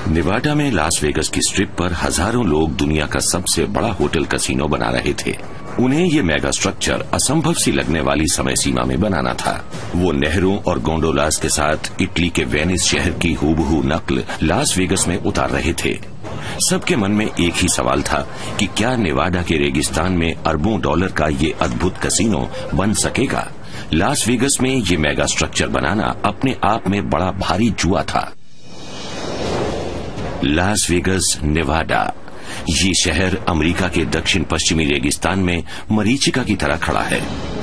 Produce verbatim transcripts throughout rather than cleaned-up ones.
Nevada में Las vagus की strip पर हजारों लोग दुनिया का सबसे बड़ा होटल कसिनो बना रहे थे। उन्हें ये मेगा स्ट्रक्चर असंभव सी लगने वाली समय सीमा में बनाना था। वो नहरों और गोंडोलास के साथ इटली के वेनिस शहर की हूबहू नकल लास वेगस में उतार रहे थे। सबके मन में एक ही सवाल था कि क्या नेवाडा के रेगिस्तान में अरबों डॉलर का ये अद्भुत कसिनो बन सकेगा। लास वेगस में ये मेगा स्ट्रक्चर बनाना अपने आप में बड़ा भारी जुआ था। Las Vegas, Nevada. ये शहर अमेरिका के दक्षिण पश्चिमी रेगिस्तान में मरीचिका की तरह खड़ा है।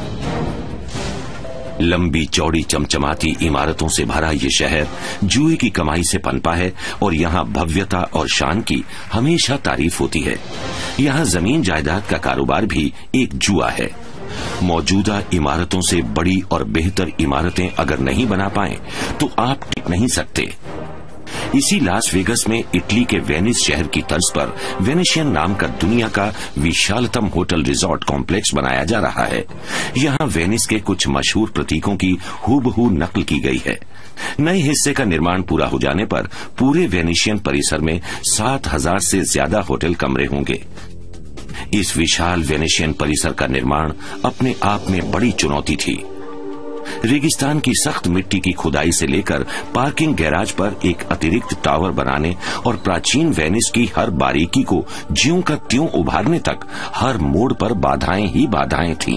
लंबी चौड़ी चमचमाती इमारतों से भरा ये शहर जुए की कमाई से पनपा है और यहाँ भव्यता और शान की हमेशा तारीफ होती है। यहाँ जमीन जायदाद का कारोबार भी एक जुआ है। मौजूदा इमारतों से बड़ी और बेहतर इमारतें अगर नहीं बना पाए तो आप टिक नहीं सकते। इसी लास वेगस में इटली के वेनिस शहर की तर्ज पर वेनेशियन नाम का दुनिया का विशालतम होटल रिजॉर्ट कॉम्प्लेक्स बनाया जा रहा है। यहाँ वेनिस के कुछ मशहूर प्रतीकों की हूबहू नकल की गई है। नए हिस्से का निर्माण पूरा हो जाने पर पूरे वेनेशियन परिसर में सात हजार से ज्यादा होटल कमरे होंगे। इस विशाल वेनेशियन परिसर का निर्माण अपने आप में बड़ी चुनौती थी। रेगिस्तान की सख्त मिट्टी की खुदाई से लेकर पार्किंग गैराज पर एक अतिरिक्त टावर बनाने और प्राचीन वेनिस की हर बारीकी को ज्यों का त्यों उभारने तक हर मोड़ पर बाधाएं ही बाधाएं थीं।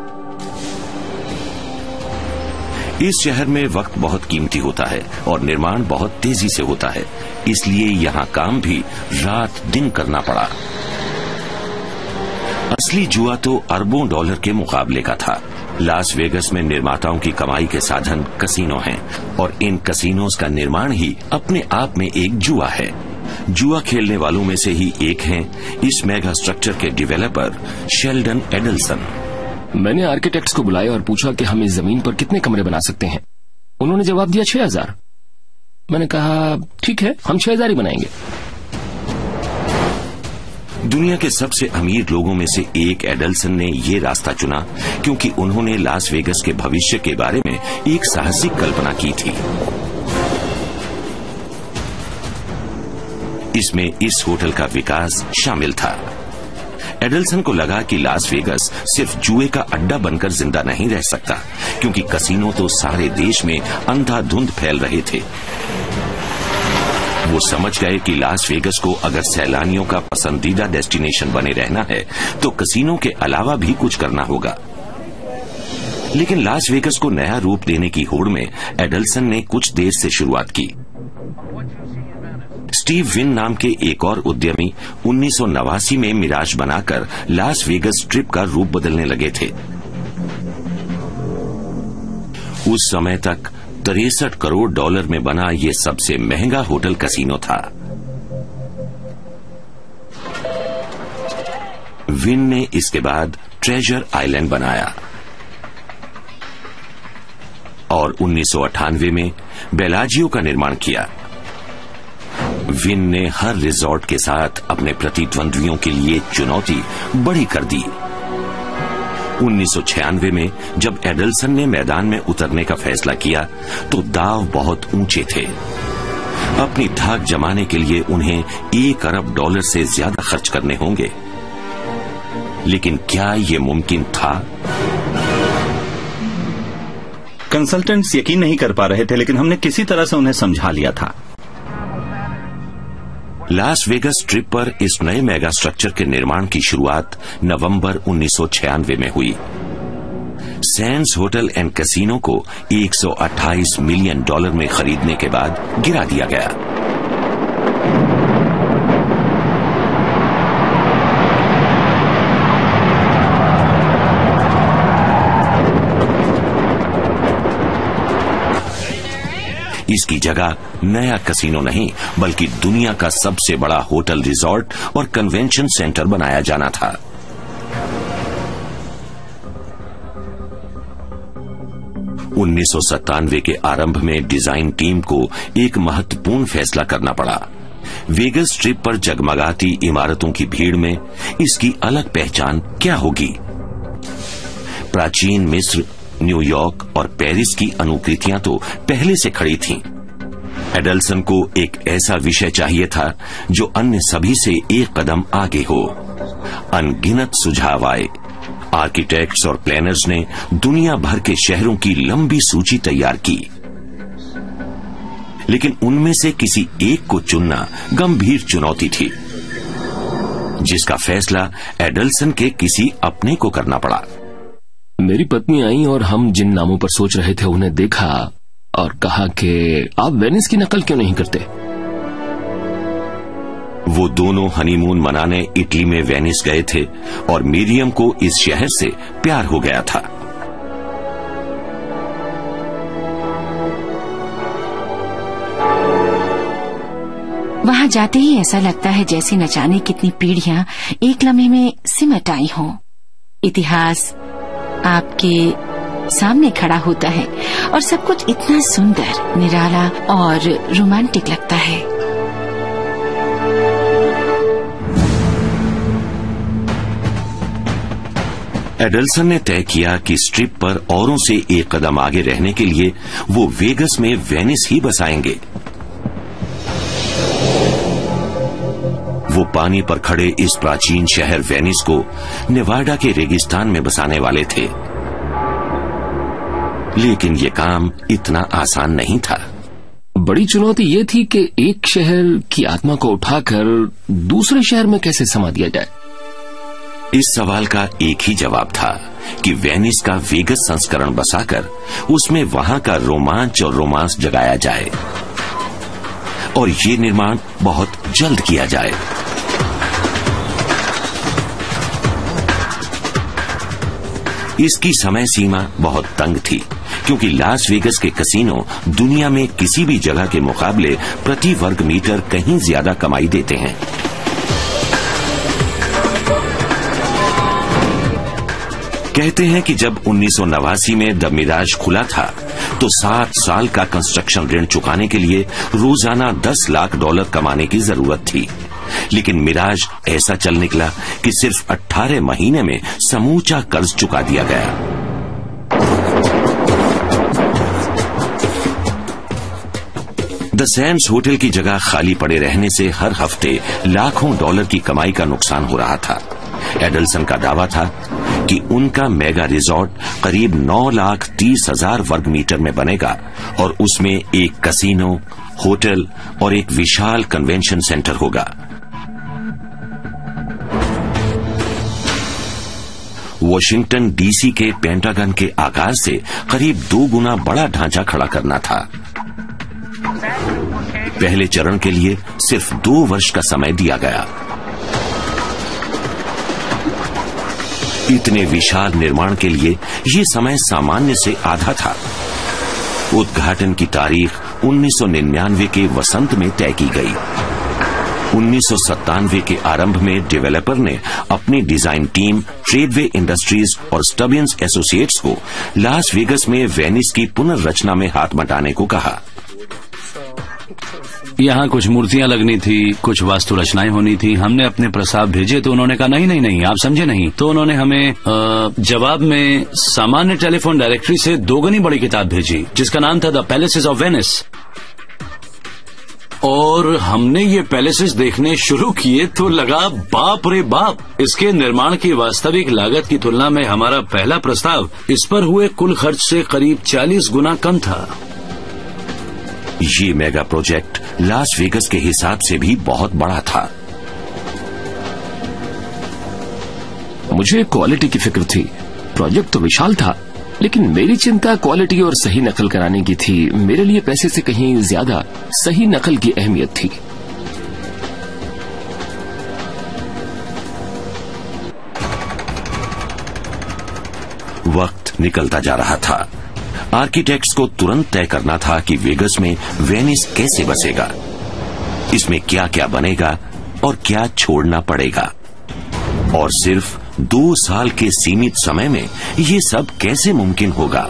इस शहर में वक्त बहुत कीमती होता है और निर्माण बहुत तेजी से होता है, इसलिए यहाँ काम भी रात दिन करना पड़ा। असली जुआ तो अरबों डॉलर के मुकाबले का था। लास वेगस में निर्माताओं की कमाई के साधन कसिनो हैं और इन कसिनोज का निर्माण ही अपने आप में एक जुआ है। जुआ खेलने वालों में से ही एक हैं इस मेगा स्ट्रक्चर के डेवलपर शेल्डन एडल्सन। मैंने आर्किटेक्ट्स को बुलाया और पूछा कि हम इस जमीन पर कितने कमरे बना सकते हैं। उन्होंने जवाब दिया छह हजार। मैंने कहा ठीक है, हम छह हजार ही बनाएंगे। दुनिया के सबसे अमीर लोगों में से एक एडल्सन ने ये रास्ता चुना क्योंकि उन्होंने लास वेगस के भविष्य के बारे में एक साहसिक कल्पना की थी। इसमें इस होटल का विकास शामिल था। एडल्सन को लगा कि लास वेगस सिर्फ जुए का अड्डा बनकर जिंदा नहीं रह सकता, क्योंकि कसिनो तो सारे देश में अंधाधुंध फैल रहे थे। वो समझ गए कि लास वेगस को अगर सैलानियों का पसंदीदा डेस्टिनेशन बने रहना है तो कसिनो के अलावा भी कुछ करना होगा। लेकिन लास वेगस को नया रूप देने की होड़ में एडल्सन ने कुछ देर से शुरुआत की। स्टीव विन नाम के एक और उद्यमी उन्नीस सौ नवासी में मिराज बनाकर लास वेगस स्ट्रिप का रूप बदलने लगे थे। उस समय तक तिरसठ करोड़ डॉलर में बना ये सबसे महंगा होटल कसिनो था। विन ने इसके बाद ट्रेजर आइलैंड बनाया और उन्नीस सौ अट्ठानवे में बेलाजियो का निर्माण किया। विन ने हर रिजॉर्ट के साथ अपने प्रतिद्वंद्वियों के लिए चुनौती बड़ी कर दी। उन्नीस सौ छियानवे में जब एडल्सन ने मैदान में उतरने का फैसला किया तो दाव बहुत ऊंचे थे। अपनी धाक जमाने के लिए उन्हें एक अरब डॉलर से ज्यादा खर्च करने होंगे। लेकिन क्या ये मुमकिन था? कंसल्टेंट्स यकीन नहीं कर पा रहे थे, लेकिन हमने किसी तरह से उन्हें समझा लिया था। लास वेगस स्ट्रिप पर इस नए मेगा स्ट्रक्चर के निर्माण की शुरुआत नवंबर उन्नीस सौ छियानवे में हुई। सैंड्स होटल एंड कैसीनो को एक सौ अट्ठाईस मिलियन डॉलर में खरीदने के बाद गिरा दिया गया। इसकी जगह नया कसिनो नहीं बल्कि दुनिया का सबसे बड़ा होटल रिजॉर्ट और कन्वेंशन सेंटर बनाया जाना था। उन्नीस सौ सत्तानवे के आरंभ में डिजाइन टीम को एक महत्वपूर्ण फैसला करना पड़ा। वेगस स्ट्रिप पर जगमगाती इमारतों की भीड़ में इसकी अलग पहचान क्या होगी? प्राचीन मिस्र, न्यूयॉर्क और पेरिस की अनुकृतियां तो पहले से खड़ी थीं, एडल्सन को एक ऐसा विषय चाहिए था जो अन्य सभी से एक कदम आगे हो। अनगिनत सुझाव आए। आर्किटेक्ट्स और प्लानर्स ने दुनिया भर के शहरों की लंबी सूची तैयार की, लेकिन उनमें से किसी एक को चुनना गंभीर चुनौती थी, जिसका फैसला एडल्सन के किसी अपने को करना पड़ा। मेरी पत्नी आई और हम जिन नामों पर सोच रहे थे उन्हें देखा और कहा कि आप वेनिस की नकल क्यों नहीं करते। वो दोनों हनीमून मनाने इटली में वेनिस गए थे और मिरियम को इस शहर से प्यार हो गया था। वहां जाते ही ऐसा लगता है जैसे न जाने कितनी पीढ़ियां एक लम्हे में सिमट आई हों। इतिहास आपके सामने खड़ा होता है और सब कुछ इतना सुंदर, निराला और रोमांटिक लगता है। एडल्सन ने तय किया कि स्ट्रिप पर औरों से एक कदम आगे रहने के लिए वो वेगस में वेनिस ही बसाएंगे। वो पानी पर खड़े इस प्राचीन शहर वेनिस को नेवाडा के रेगिस्तान में बसाने वाले थे, लेकिन ये काम इतना आसान नहीं था। बड़ी चुनौती ये थी कि एक शहर की आत्मा को उठाकर दूसरे शहर में कैसे समा दिया जाए। इस सवाल का एक ही जवाब था कि वेनिस का वेगस संस्करण बसाकर उसमें वहां का रोमांच और रोमांस जगाया जाए, और ये निर्माण बहुत जल्द किया जाए। इसकी समय सीमा बहुत तंग थी, क्योंकि लास वेगस के कसिनो दुनिया में किसी भी जगह के मुकाबले प्रति वर्ग मीटर कहीं ज्यादा कमाई देते हैं। कहते हैं कि जब उन्नीस सौ नवासी में द मिराज खुला था तो सात साल का कंस्ट्रक्शन ऋण चुकाने के लिए रोजाना दस लाख डॉलर कमाने की जरूरत थी, लेकिन मिराज ऐसा चल निकला कि सिर्फ अठारह महीने में समूचा कर्ज चुका दिया गया। द सैंड्स होटल की जगह खाली पड़े रहने से हर हफ्ते लाखों डॉलर की कमाई का नुकसान हो रहा था। एडल्सन का दावा था कि उनका मेगा रिजॉर्ट करीब नौ लाख तीस हजार वर्ग मीटर में बनेगा और उसमें एक कसिनो, होटल और एक विशाल कन्वेंशन सेंटर होगा। वॉशिंगटन डीसी के पेंटागन के आकार से करीब दो गुना बड़ा ढांचा खड़ा करना था। पहले चरण के लिए सिर्फ दो वर्ष का समय दिया गया। इतने विशाल निर्माण के लिए ये समय सामान्य से आधा था। उद्घाटन की तारीख उन्नीस सौ निन्यानवे के वसंत में तय की गई। उन्नीस सौ सत्तानवे के आरंभ में डेवलपर ने अपनी डिजाइन टीम ट्रेडवे इंडस्ट्रीज और स्टबियंस एसोसिएट्स को लास वेगस में वेनिस की पुनर्रचना में हाथ बटाने को कहा। यहाँ कुछ मूर्तियां लगनी थी, कुछ वास्तु रचनाएं होनी थी। हमने अपने प्रस्ताव भेजे तो उन्होंने कहा नहीं नहीं नहीं, आप समझे नहीं। तो उन्होंने हमें आ, जवाब में सामान्य टेलीफोन डायरेक्टरी से दोगुनी बड़ी किताब भेजी, जिसका नाम था द पैलेसेस ऑफ वेनिस। और हमने ये पैलेसेस देखने शुरू किए तो लगा बाप रे बाप, इसके निर्माण की वास्तविक लागत की तुलना में हमारा पहला प्रस्ताव इस पर हुए कुल खर्च से करीब चालीस गुना कम था। ये मेगा प्रोजेक्ट लास वेगस के हिसाब से भी बहुत बड़ा था। मुझे क्वालिटी की फिक्र थी। प्रोजेक्ट तो विशाल था, लेकिन मेरी चिंता क्वालिटी और सही नकल कराने की थी। मेरे लिए पैसे से कहीं ज्यादा सही नकल की अहमियत थी। वक्त निकलता जा रहा था। आर्किटेक्ट्स को तुरंत तय करना था कि वेगस में वेनिस कैसे बसेगा, इसमें क्या क्या बनेगा और क्या छोड़ना पड़ेगा, और सिर्फ दो साल के सीमित समय में ये सब कैसे मुमकिन होगा।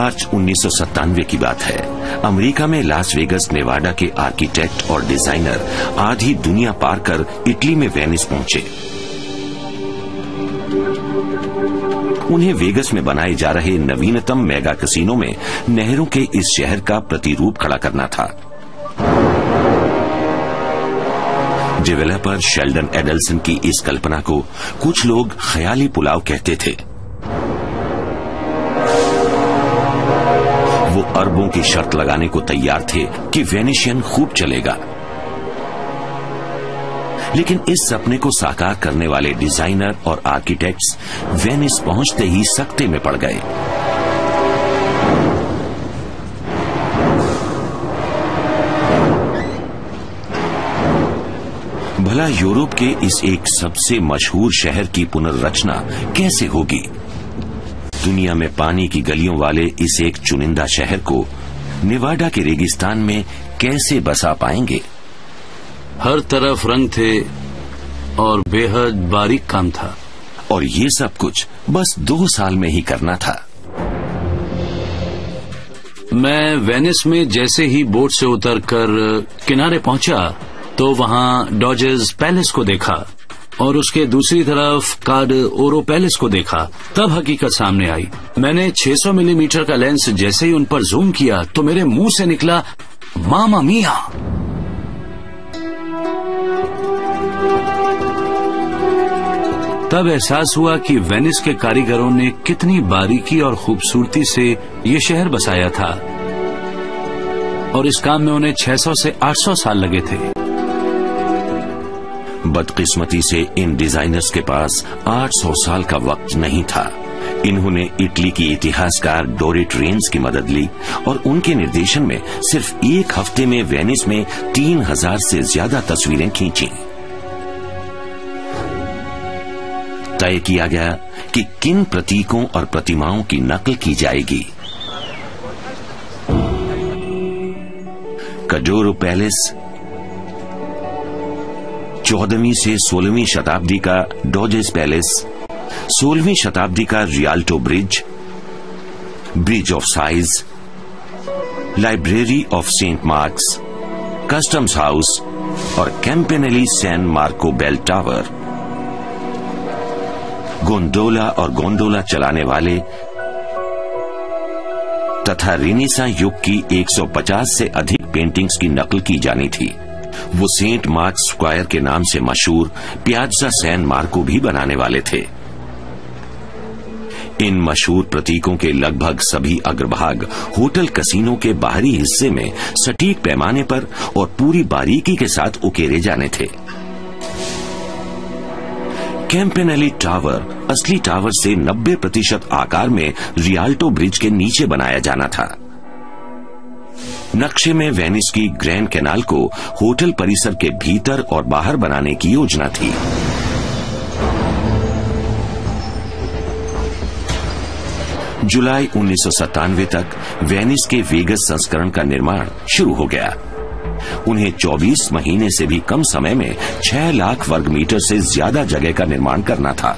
मार्च उन्नीस सौ सत्तानवे की बात है। अमेरिका में लास वेगस नेवाडा के आर्किटेक्ट और डिजाइनर आधी दुनिया पार कर इटली में वेनिस पहुंचे। उन्हें वेगस में बनाए जा रहे नवीनतम मेगा कैसीनो में नहरों के इस शहर का प्रतिरूप खड़ा करना था। डेवलपर शेल्डन एडल्सन की इस कल्पना को कुछ लोग ख्याली पुलाव कहते थे। वो अरबों की शर्त लगाने को तैयार थे कि वेनिशियन खूब चलेगा, लेकिन इस सपने को साकार करने वाले डिजाइनर और आर्किटेक्ट्स वेनिस पहुंचते ही सकते में पड़ गए। भला यूरोप के इस एक सबसे मशहूर शहर की पुनर्रचना कैसे होगी? दुनिया में पानी की गलियों वाले इस एक चुनिंदा शहर को नेवाडा के रेगिस्तान में कैसे बसा पाएंगे? हर तरफ रंग थे और बेहद बारीक काम था, और ये सब कुछ बस दो साल में ही करना था। मैं वेनिस में जैसे ही बोट से उतरकर किनारे पहुंचा तो वहां डॉजेस पैलेस को देखा और उसके दूसरी तरफ कार्ड ओरो पैलेस को देखा। तब हकीकत सामने आई। मैंने छह सौ मिलीमीटर का लेंस जैसे ही उन पर जूम किया तो मेरे मुंह से निकला मामा मिया। तब एहसास हुआ कि वेनिस के कारीगरों ने कितनी बारीकी और खूबसूरती से ये शहर बसाया था, और इस काम में उन्हें छह सौ से आठ सौ साल लगे थे। बदकिस्मती से इन डिजाइनर्स के पास आठ सौ साल का वक्त नहीं था। इन्होंने इटली की इतिहासकार डोरिट रेन्स की मदद ली और उनके निर्देशन में सिर्फ एक हफ्ते में वेनिस में तीन हजार से ज्यादा तस्वीरें खींची। तय किया गया कि किन प्रतीकों और प्रतिमाओं की नकल की जाएगी। कजोरो पैलेस, चौदहवीं से सोलहवीं शताब्दी का डॉजेस पैलेस, सोलहवीं शताब्दी का Rialto Bridge, Bridge of Sighs, Library of Saint Mark's, Customs House और Campanile San Marco bell tower. Gondola और गोंडोला चलाने वाले तथा रेनेसां युग की एक सौ पचास से अधिक पेंटिंग्स की नकल की जानी थी। वो सेंट मार्क्स स्क्वायर के नाम से मशहूर पियाज़ा सैन मार्को भी बनाने वाले थे। इन मशहूर प्रतीकों के लगभग सभी अग्रभाग होटल कैसीनो के बाहरी हिस्से में सटीक पैमाने पर और पूरी बारीकी के साथ उकेरे जाने थे। कैंपेनेली टावर असली टावर से नब्बे प्रतिशत आकार में रियाल्टो ब्रिज के नीचे बनाया जाना था। नक्शे में वेनिस की ग्रैंड कैनाल को होटल परिसर के भीतर और बाहर बनाने की योजना थी। जुलाई उन्नीस सौ सत्तानवे तक वेनिस के वेगस संस्करण का निर्माण शुरू हो गया। उन्हें चौबीस महीने से भी कम समय में छह लाख वर्ग मीटर से ज्यादा जगह का निर्माण करना था।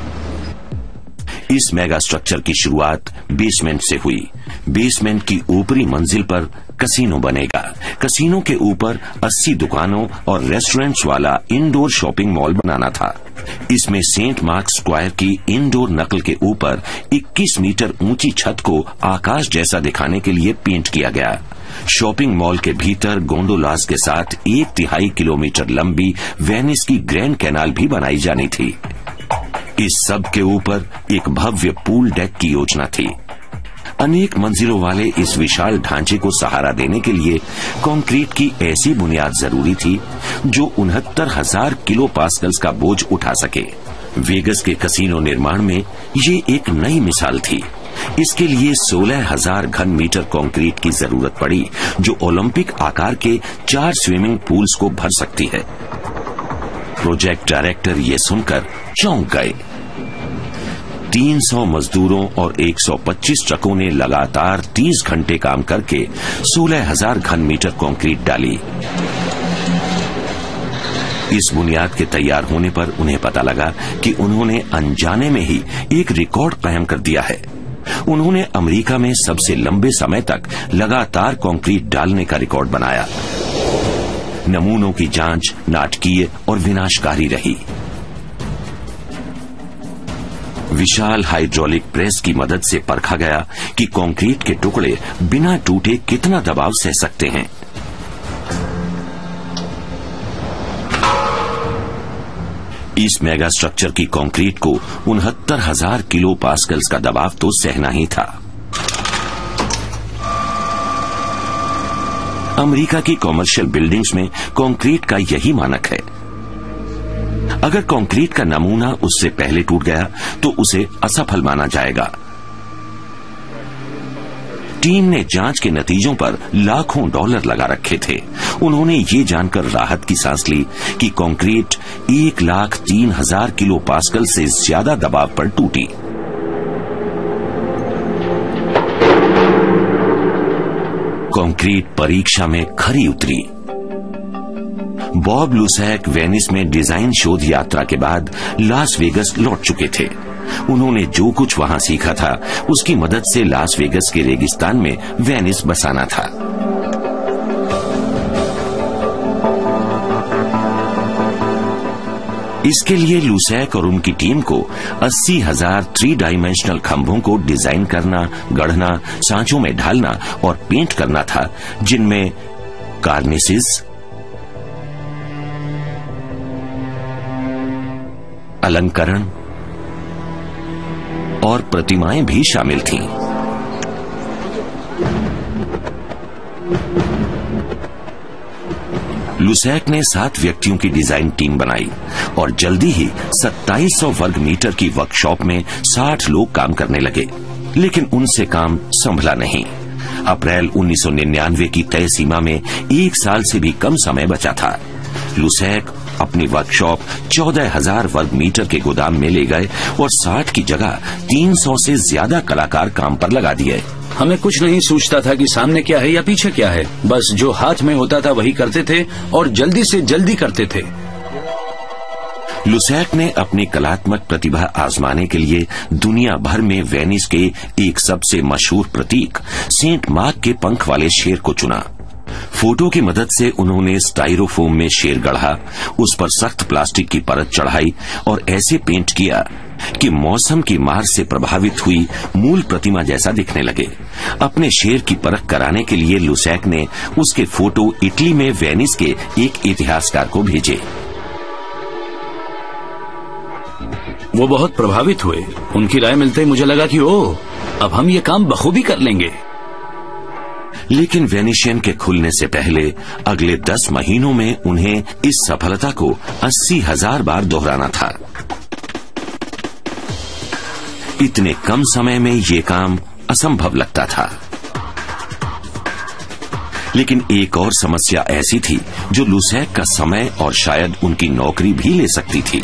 इस मेगा स्ट्रक्चर की शुरुआत बेसमेंट से हुई। बेसमेंट की ऊपरी मंजिल पर कैसीनो बनेगा। कैसीनो के ऊपर अस्सी दुकानों और रेस्टोरेंट्स वाला इंडोर शॉपिंग मॉल बनाना था। इसमें सेंट मार्क्स स्क्वायर की इंडोर नकल के ऊपर इक्कीस मीटर ऊंची छत को आकाश जैसा दिखाने के लिए पेंट किया गया। शॉपिंग मॉल के भीतर गोंडोलास के साथ एक तिहाई किलोमीटर लंबी वेनिस की ग्रैंड कैनाल भी बनाई जानी थी। इस सब के ऊपर एक भव्य पूल डेक की योजना थी। अनेक मंजिलों वाले इस विशाल ढांचे को सहारा देने के लिए कंक्रीट की ऐसी बुनियाद जरूरी थी जो उनहत्तर हजार किलो पास्कल्स का बोझ उठा सके। वेगस के कैसीनो निर्माण में ये एक नई मिसाल थी। इसके लिए सोलह हजार घन मीटर कंक्रीट की जरूरत पड़ी, जो ओलंपिक आकार के चार स्विमिंग पूल्स को भर सकती है। प्रोजेक्ट डायरेक्टर ये सुनकर चौंक गए। तीन सौ मजदूरों और एक सौ पच्चीस ट्रकों ने लगातार तीस घंटे काम करके सोलह हजार घन मीटर कंक्रीट डाली। इस बुनियाद के तैयार होने पर उन्हें पता लगा कि उन्होंने अनजाने में ही एक रिकॉर्ड कायम कर दिया है। उन्होंने अमेरिका में सबसे लंबे समय तक लगातार कंक्रीट डालने का रिकॉर्ड बनाया। नमूनों की जांच नाटकीय और विनाशकारी रही। विशाल हाइड्रोलिक प्रेस की मदद से परखा गया कि कंक्रीट के टुकड़े बिना टूटे कितना दबाव सह सकते हैं। इस मेगा स्ट्रक्चर की कंक्रीट को उनहत्तर हजार किलो पास्कल्स का दबाव तो सहना ही था। अमेरिका की कॉमर्शियल बिल्डिंग्स में कंक्रीट का यही मानक है। अगर कंक्रीट का नमूना उससे पहले टूट गया तो उसे असफल माना जाएगा। टीम ने जांच के नतीजों पर लाखों डॉलर लगा रखे थे। उन्होंने ये जानकर राहत की सांस ली कि कंक्रीट एक लाख तीन हजार किलो पास्कल से ज्यादा दबाव पर टूटी। कंक्रीट परीक्षा में खरी उतरी। बॉब लुसैक वेनिस में डिजाइन शोध यात्रा के बाद लास वेगस लौट चुके थे। उन्होंने जो कुछ वहां सीखा था उसकी मदद से लास वेगस के रेगिस्तान में वेनिस बसाना था। इसके लिए लुसैक और उनकी टीम को अस्सी हजार थ्री डायमेंशनल खंभों को डिजाइन करना, गढ़ना, सांचों में ढालना और पेंट करना था, जिनमें कार्निसेस, अलंकरण और प्रतिमाएं भी शामिल थीं। लुसैक ने सात व्यक्तियों की डिजाइन टीम बनाई और जल्दी ही सत्ताईस सौ वर्ग मीटर की वर्कशॉप में साठ लोग काम करने लगे, लेकिन उनसे काम संभला नहीं। अप्रैल उन्नीस सौ निन्यानवे की तय सीमा में एक साल से भी कम समय बचा था। लुसैक अपनी वर्कशॉप चौदह हजार वर्ग मीटर के गोदाम में ले गए और साठ की जगह तीन सौ से ज्यादा कलाकार काम पर लगा दिए। हमें कुछ नहीं सूझता था कि सामने क्या है या पीछे क्या है, बस जो हाथ में होता था वही करते थे और जल्दी से जल्दी करते थे। लुसैक ने अपनी कलात्मक प्रतिभा आजमाने के लिए दुनिया भर में वेनिस के एक सबसे मशहूर प्रतीक सेंट मार्क के पंख वाले शेर को चुना। फोटो की मदद से उन्होंने स्टाइरोफोम में शेर गढ़ा, उस पर सख्त प्लास्टिक की परत चढ़ाई और ऐसे पेंट किया कि मौसम की मार से प्रभावित हुई मूल प्रतिमा जैसा दिखने लगे। अपने शेर की परख कराने के लिए लुसैक ने उसके फोटो इटली में वेनिस के एक इतिहासकार को भेजे। वो बहुत प्रभावित हुए। उनकी राय मिलते ही मुझे लगा कि ओह, अब हम ये काम बखूबी कर लेंगे। लेकिन वेनिशियन के खुलने से पहले अगले दस महीनों में उन्हें इस सफलता को अस्सी हजार बार दोहराना था। इतने कम समय में ये काम असंभव लगता था। लेकिन एक और समस्या ऐसी थी जो लुसैक का समय और शायद उनकी नौकरी भी ले सकती थी।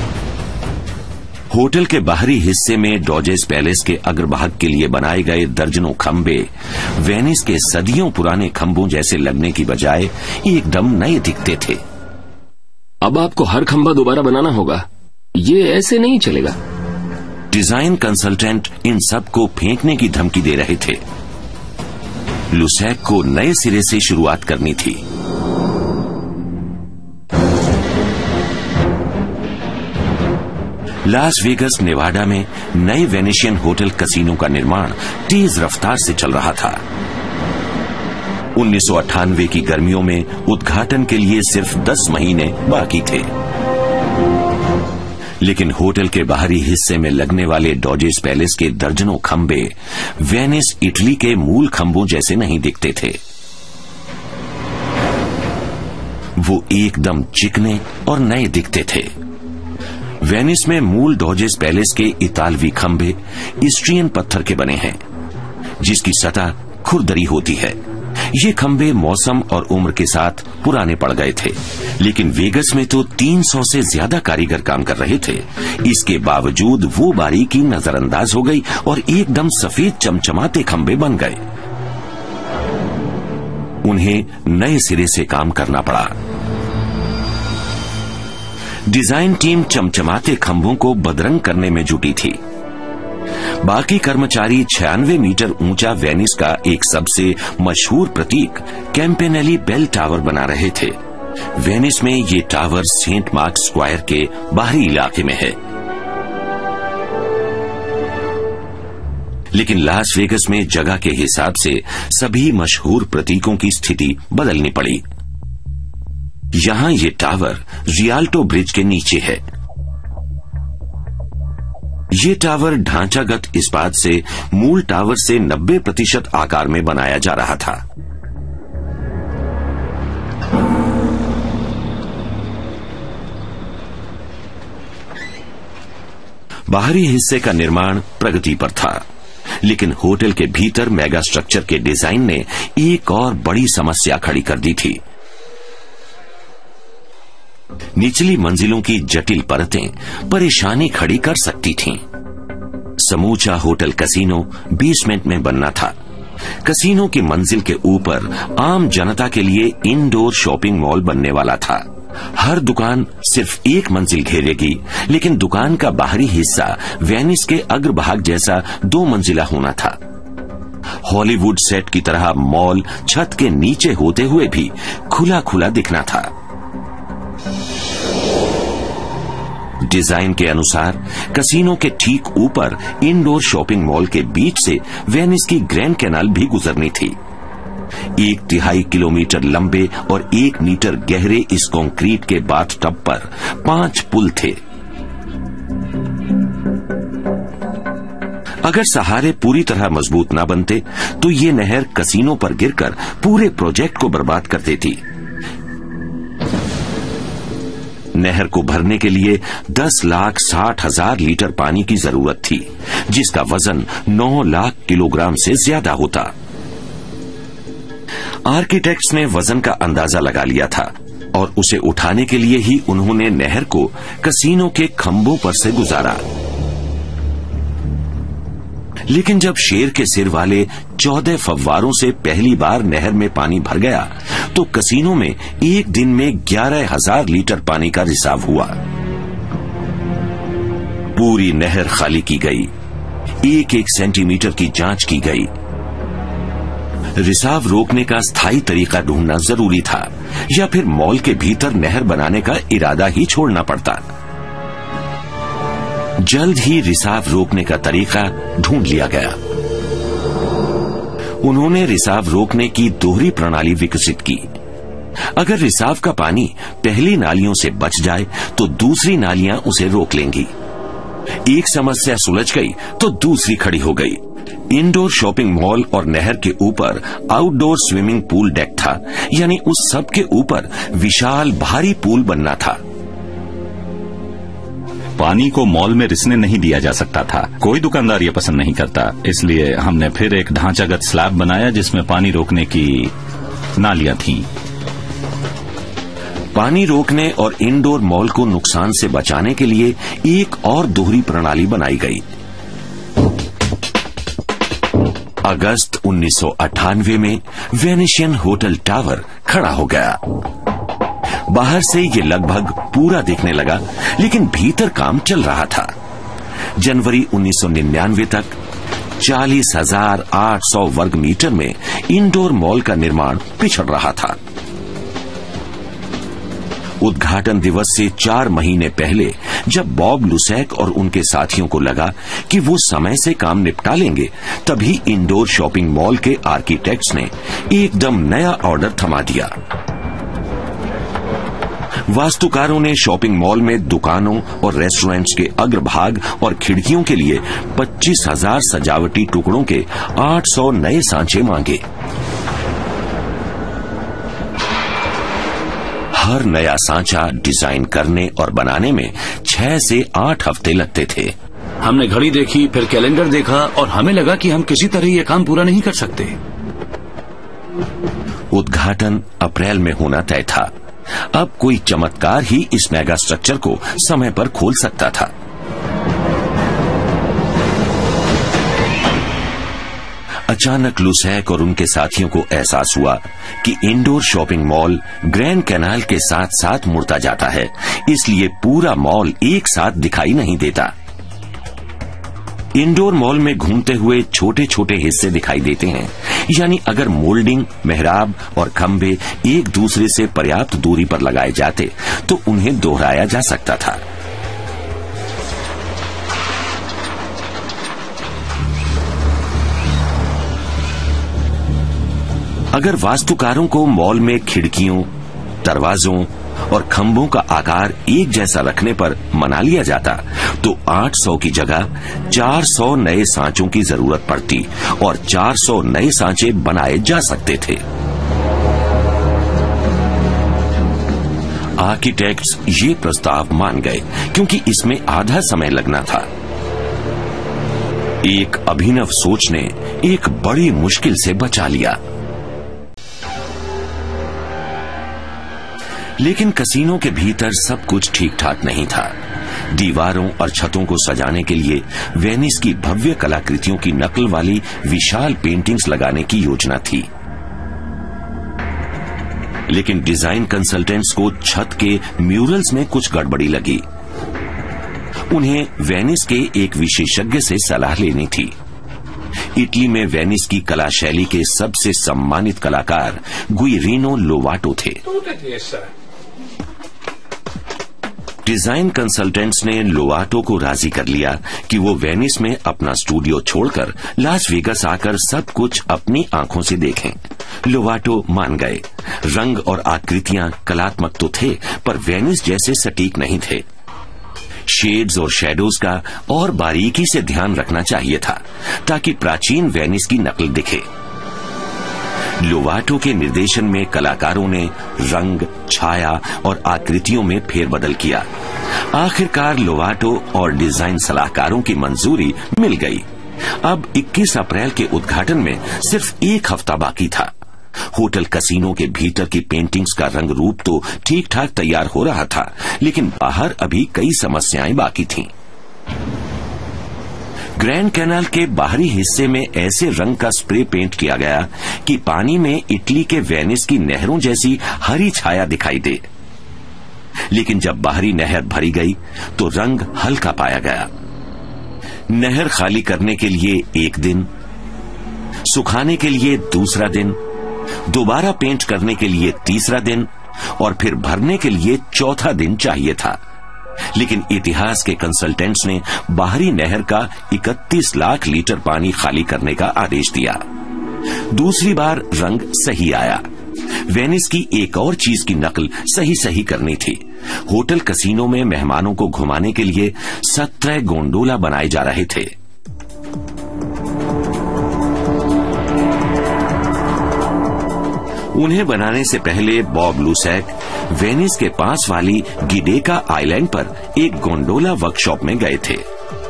होटल के बाहरी हिस्से में डॉजेस पैलेस के अग्रभाग के लिए बनाए गए दर्जनों खंबे वेनिस के सदियों पुराने खंभों जैसे लगने की बजाय एकदम नए दिखते थे। अब आपको हर खंभा दोबारा बनाना होगा, ये ऐसे नहीं चलेगा। डिजाइन कंसल्टेंट इन सब को फेंकने की धमकी दे रहे थे। लुसैक को नए सिरे से शुरुआत करनी थी। लास वेगस नेवाडा में नए वेनिशियन होटल कसिनो का निर्माण तेज रफ्तार से चल रहा था। उन्नीस सौ अट्ठानवे की गर्मियों में उद्घाटन के लिए सिर्फ दस महीने बाकी थे। लेकिन होटल के बाहरी हिस्से में लगने वाले डॉजेस पैलेस के दर्जनों खंबे वेनिस इटली के मूल खंभों जैसे नहीं दिखते थे। वो एकदम चिकने और नए दिखते थे। वेनिस में मूल डॉजेस पैलेस के इतालवी खंभे इस्ट्रियन पत्थर के बने हैं, जिसकी सतह खुरदरी होती है। ये खंभे मौसम और उम्र के साथ पुराने पड़ गए थे, लेकिन वेगस में तो तीन सौ से ज्यादा कारीगर काम कर रहे थे। इसके बावजूद वो बारीकी नजरअंदाज हो गई और एकदम सफेद चमचमाते खंभे बन गए। उन्हें नए सिरे से काम करना पड़ा। डिजाइन टीम चमचमाते खंभों को बदरंग करने में जुटी थी। बाकी कर्मचारी छियानवे मीटर ऊंचा वेनिस का एक सबसे मशहूर प्रतीक कैंपेनेली बेल टावर बना रहे थे। वेनिस में ये टावर सेंट मार्क स्क्वायर के बाहरी इलाके में है। लेकिन लास वेगस में जगह के हिसाब से सभी मशहूर प्रतीकों की स्थिति बदलनी पड़ी। यहां ये टावर रियाल्टो ब्रिज के नीचे है। ये टावर ढांचागत इस्पात से मूल टावर से नब्बे प्रतिशत आकार में बनाया जा रहा था। बाहरी हिस्से का निर्माण प्रगति पर था, लेकिन होटल के भीतर मेगा स्ट्रक्चर के डिजाइन ने एक और बड़ी समस्या खड़ी कर दी थी। निचली मंजिलों की जटिल परतें परेशानी खड़ी कर सकती थीं। समूचा होटल कसीनो बेसमेंट में बनना था। कसीनो की मंजिल के ऊपर आम जनता के लिए इंडोर शॉपिंग मॉल बनने वाला था। हर दुकान सिर्फ एक मंजिल घेरेगी, लेकिन दुकान का बाहरी हिस्सा वेनिस के अग्रभाग जैसा दो मंजिला होना था। हॉलीवुड सेट की तरह मॉल छत के नीचे होते हुए भी खुला खुला दिखना था। डिजाइन के अनुसार कसीनो के ठीक ऊपर इंडोर शॉपिंग मॉल के बीच से वेनिस की ग्रैंड कैनाल भी गुजरनी थी। एक तिहाई किलोमीटर लंबे और एक मीटर गहरे इस कंक्रीट के बाथटब पर पांच पुल थे। अगर सहारे पूरी तरह मजबूत न बनते तो ये नहर कसीनो पर गिरकर पूरे प्रोजेक्ट को बर्बाद कर देती। नहर को भरने के लिए दस लाख साठ हजार लीटर पानी की जरूरत थी, जिसका वजन नौ लाख किलोग्राम से ज्यादा होता। आर्किटेक्ट्स ने वजन का अंदाजा लगा लिया था और उसे उठाने के लिए ही उन्होंने नहर को कसीनो के खंभों पर से गुजारा। लेकिन जब शेर के सिर वाले चौदह फव्वारों से पहली बार नहर में पानी भर गया तो कसीनो में एक दिन में ग्यारह हजार लीटर पानी का रिसाव हुआ। पूरी नहर खाली की गई, एक एक सेंटीमीटर की जांच की गई। रिसाव रोकने का स्थायी तरीका ढूंढना जरूरी था, या फिर मॉल के भीतर नहर बनाने का इरादा ही छोड़ना पड़ता। जल्द ही रिसाव रोकने का तरीका ढूंढ लिया गया। उन्होंने रिसाव रोकने की दोहरी प्रणाली विकसित की। अगर रिसाव का पानी पहली नालियों से बच जाए तो दूसरी नालियां उसे रोक लेंगी। एक समस्या सुलझ गई तो दूसरी खड़ी हो गई। इंडोर शॉपिंग मॉल और नहर के ऊपर आउटडोर स्विमिंग पूल डेक था, यानी उस सब के ऊपर विशाल भारी पूल बनना था। पानी को मॉल में रिसने नहीं दिया जा सकता था। कोई दुकानदार ये पसंद नहीं करता, इसलिए हमने फिर एक ढांचागत स्लैब बनाया जिसमें पानी रोकने की नालियां थीं। पानी रोकने और इंडोर मॉल को नुकसान से बचाने के लिए एक और दोहरी प्रणाली बनाई गई। अगस्त उन्नीस सौ अट्ठानवे में वेनिशियन होटल टावर खड़ा हो गया। बाहर से ये लगभग पूरा दिखने लगा, लेकिन भीतर काम चल रहा था। जनवरी उन्नीस सौ निन्यानवे तक चालीस हजार आठ सौ वर्ग मीटर में इंडोर मॉल का निर्माण पिछड़ रहा था। उद्घाटन दिवस से चार महीने पहले जब बॉब लुसैक और उनके साथियों को लगा कि वो समय से काम निपटा लेंगे, तभी इंडोर शॉपिंग मॉल के आर्किटेक्ट्स ने एकदम नया ऑर्डर थमा दिया। वास्तुकारों ने शॉपिंग मॉल में दुकानों और रेस्टोरेंट्स के अग्रभाग और खिड़कियों के लिए पच्चीस हजार सजावटी टुकड़ों के आठ सौ नए सांचे मांगे। हर नया सांचा डिजाइन करने और बनाने में छह से आठ हफ्ते लगते थे। हमने घड़ी देखी, फिर कैलेंडर देखा और हमें लगा कि हम किसी तरह ये काम पूरा नहीं कर सकते। उद्घाटन अप्रैल में होना तय था। अब कोई चमत्कार ही इस मेगा स्ट्रक्चर को समय पर खोल सकता था। अचानक लुसैक और उनके साथियों को एहसास हुआ कि indoor shopping mall Grand Canal के साथ साथ मुड़ता जाता है, इसलिए पूरा मॉल एक साथ दिखाई नहीं देता। इंडोर मॉल में घूमते हुए छोटे छोटे हिस्से दिखाई देते हैं, यानी अगर मोल्डिंग, मेहराब और खंभे एक दूसरे से पर्याप्त दूरी पर लगाए जाते तो उन्हें दोहराया जा सकता था। अगर वास्तुकारों को मॉल में खिड़कियों, दरवाजों और खंभों का आकार एक जैसा रखने पर मना लिया जाता तो आठ सौ की जगह चार सौ नए सांचों की जरूरत पड़ती और चार सौ नए सांचे बनाए जा सकते थे। आर्किटेक्ट्स ये प्रस्ताव मान गए क्योंकि इसमें आधा समय लगना था। एक अभिनव सोच ने एक बड़ी मुश्किल से बचा लिया। लेकिन कसीनो के भीतर सब कुछ ठीक ठाक नहीं था। दीवारों और छतों को सजाने के लिए वेनिस की भव्य कलाकृतियों की नकल वाली विशाल पेंटिंग्स लगाने की योजना थी, लेकिन डिजाइन कंसल्टेंट्स को छत के म्यूरल्स में कुछ गड़बड़ी लगी। उन्हें वेनिस के एक विशेषज्ञ से सलाह लेनी थी। इटली में वेनिस की कला शैली के सबसे सम्मानित कलाकार गुइरीनो लोवाटो थे। डिजाइन कंसल्टेंट्स ने लोवाटो को राजी कर लिया कि वो वेनिस में अपना स्टूडियो छोड़कर लास वेगास आकर सब कुछ अपनी आंखों से देखें। लोवाटो मान गए। रंग और आकृतियां कलात्मक तो थे, पर वेनिस जैसे सटीक नहीं थे। शेड्स और शैडोज का और बारीकी से ध्यान रखना चाहिए था ताकि प्राचीन वेनिस की नकल दिखे। लोवाटो के निर्देशन में कलाकारों ने रंग, छाया और आकृतियों में फेरबदल किया। आखिरकार लोवाटो और डिजाइन सलाहकारों की मंजूरी मिल गई। अब इक्कीस अप्रैल के उद्घाटन में सिर्फ एक हफ्ता बाकी था। होटल कसीनो के भीतर की पेंटिंग्स का रंग रूप तो ठीक ठाक तैयार हो रहा था, लेकिन बाहर अभी कई समस्याएं बाकी थीं। ग्रैंड कैनाल के बाहरी हिस्से में ऐसे रंग का स्प्रे पेंट किया गया कि पानी में इटली के वेनिस की नहरों जैसी हरी छाया दिखाई दे। लेकिन जब बाहरी नहर भरी गई तो रंग हल्का पाया गया। नहर खाली करने के लिए एक दिन, सुखाने के लिए दूसरा दिन, दोबारा पेंट करने के लिए तीसरा दिन और फिर भरने के लिए चौथा दिन चाहिए था। लेकिन इतिहास के कंसल्टेंट्स ने बाहरी नहर का इकतीस लाख लीटर पानी खाली करने का आदेश दिया। दूसरी बार रंग सही आया। वेनिस की एक और चीज की नकल सही सही करनी थी। होटल कसीनो में मेहमानों को घुमाने के लिए सत्रह गोंडोला बनाए जा रहे थे। उन्हें बनाने से पहले बॉब लुसैक वेनिस के पास वाली गिडेका आइलैंड पर एक गोंडोला वर्कशॉप में गए थे।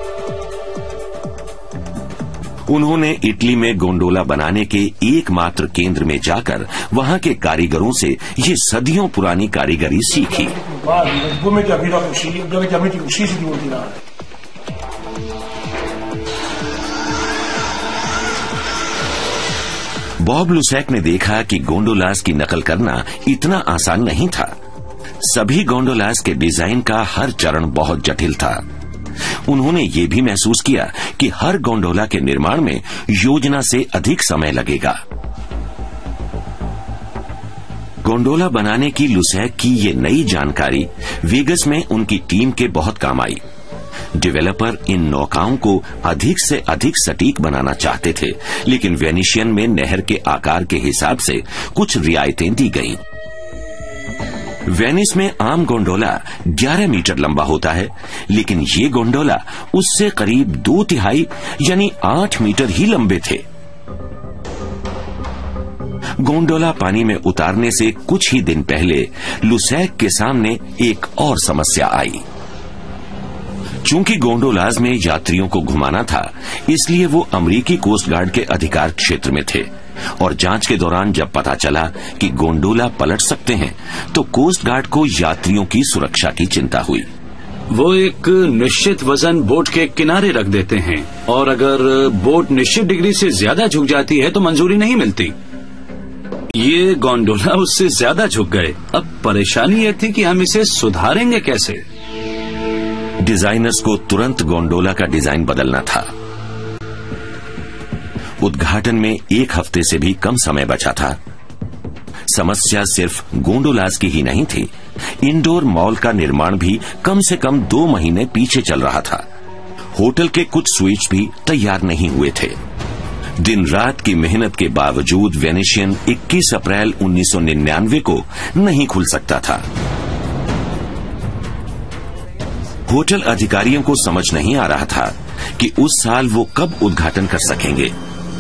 उन्होंने इटली में गोंडोला बनाने के एकमात्र केंद्र में जाकर वहां के कारीगरों से ये सदियों पुरानी कारीगरी सीखी। बॉब लुसैक ने देखा कि गोंडोलास की नकल करना इतना आसान नहीं था। सभी गोंडोलास के डिजाइन का हर चरण बहुत जटिल था। उन्होंने ये भी महसूस किया कि हर गोंडोला के निर्माण में योजना से अधिक समय लगेगा। गोंडोला बनाने की लुसैक की ये नई जानकारी वेगस में उनकी टीम के बहुत काम आई। डेवलपर इन नौकाओं को अधिक से अधिक सटीक बनाना चाहते थे, लेकिन वेनिशियन में नहर के आकार के हिसाब से कुछ रियायतें दी गईं। वेनिस में आम गोंडोला ग्यारह मीटर लंबा होता है, लेकिन ये गोंडोला उससे करीब दो तिहाई यानी आठ मीटर ही लंबे थे। गोंडोला पानी में उतारने से कुछ ही दिन पहले लुसैक के सामने एक और समस्या आई। चूंकि गोंडोलाज में यात्रियों को घुमाना था, इसलिए वो अमेरिकी कोस्ट गार्ड के अधिकार क्षेत्र में थे और जांच के दौरान जब पता चला कि गोंडोला पलट सकते हैं तो कोस्ट गार्ड को यात्रियों की सुरक्षा की चिंता हुई। वो एक निश्चित वजन बोट के किनारे रख देते हैं और अगर बोट निश्चित डिग्री से ज्यादा झुक जाती है तो मंजूरी नहीं मिलती। ये गोंडोला उससे ज्यादा झुक गए। अब परेशानी ये थी कि हम इसे सुधारेंगे कैसे। डिजाइनर्स को तुरंत गोंडोला का डिजाइन बदलना था। उद्घाटन में एक हफ्ते से भी कम समय बचा था। समस्या सिर्फ गोंडोलास की ही नहीं थी, इंडोर मॉल का निर्माण भी कम से कम दो महीने पीछे चल रहा था। होटल के कुछ स्वीट्स भी तैयार नहीं हुए थे। दिन रात की मेहनत के बावजूद वेनेशियन इक्कीस अप्रैल उन्नीस सौ निन्यानवे को नहीं खुल सकता था। होटल अधिकारियों को समझ नहीं आ रहा था कि उस साल वो कब उद्घाटन कर सकेंगे।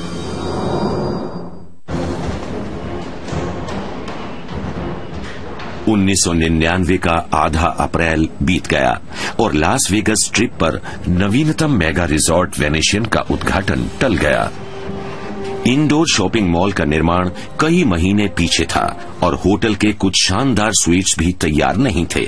उन्नीस सौ निन्यानवे का आधा अप्रैल बीत गया और लास वेगस स्ट्रिप पर नवीनतम मेगा रिजॉर्ट वेनेशियन का उद्घाटन टल गया। इंडोर शॉपिंग मॉल का निर्माण कई महीने पीछे था और होटल के कुछ शानदार स्वीट्स भी तैयार नहीं थे।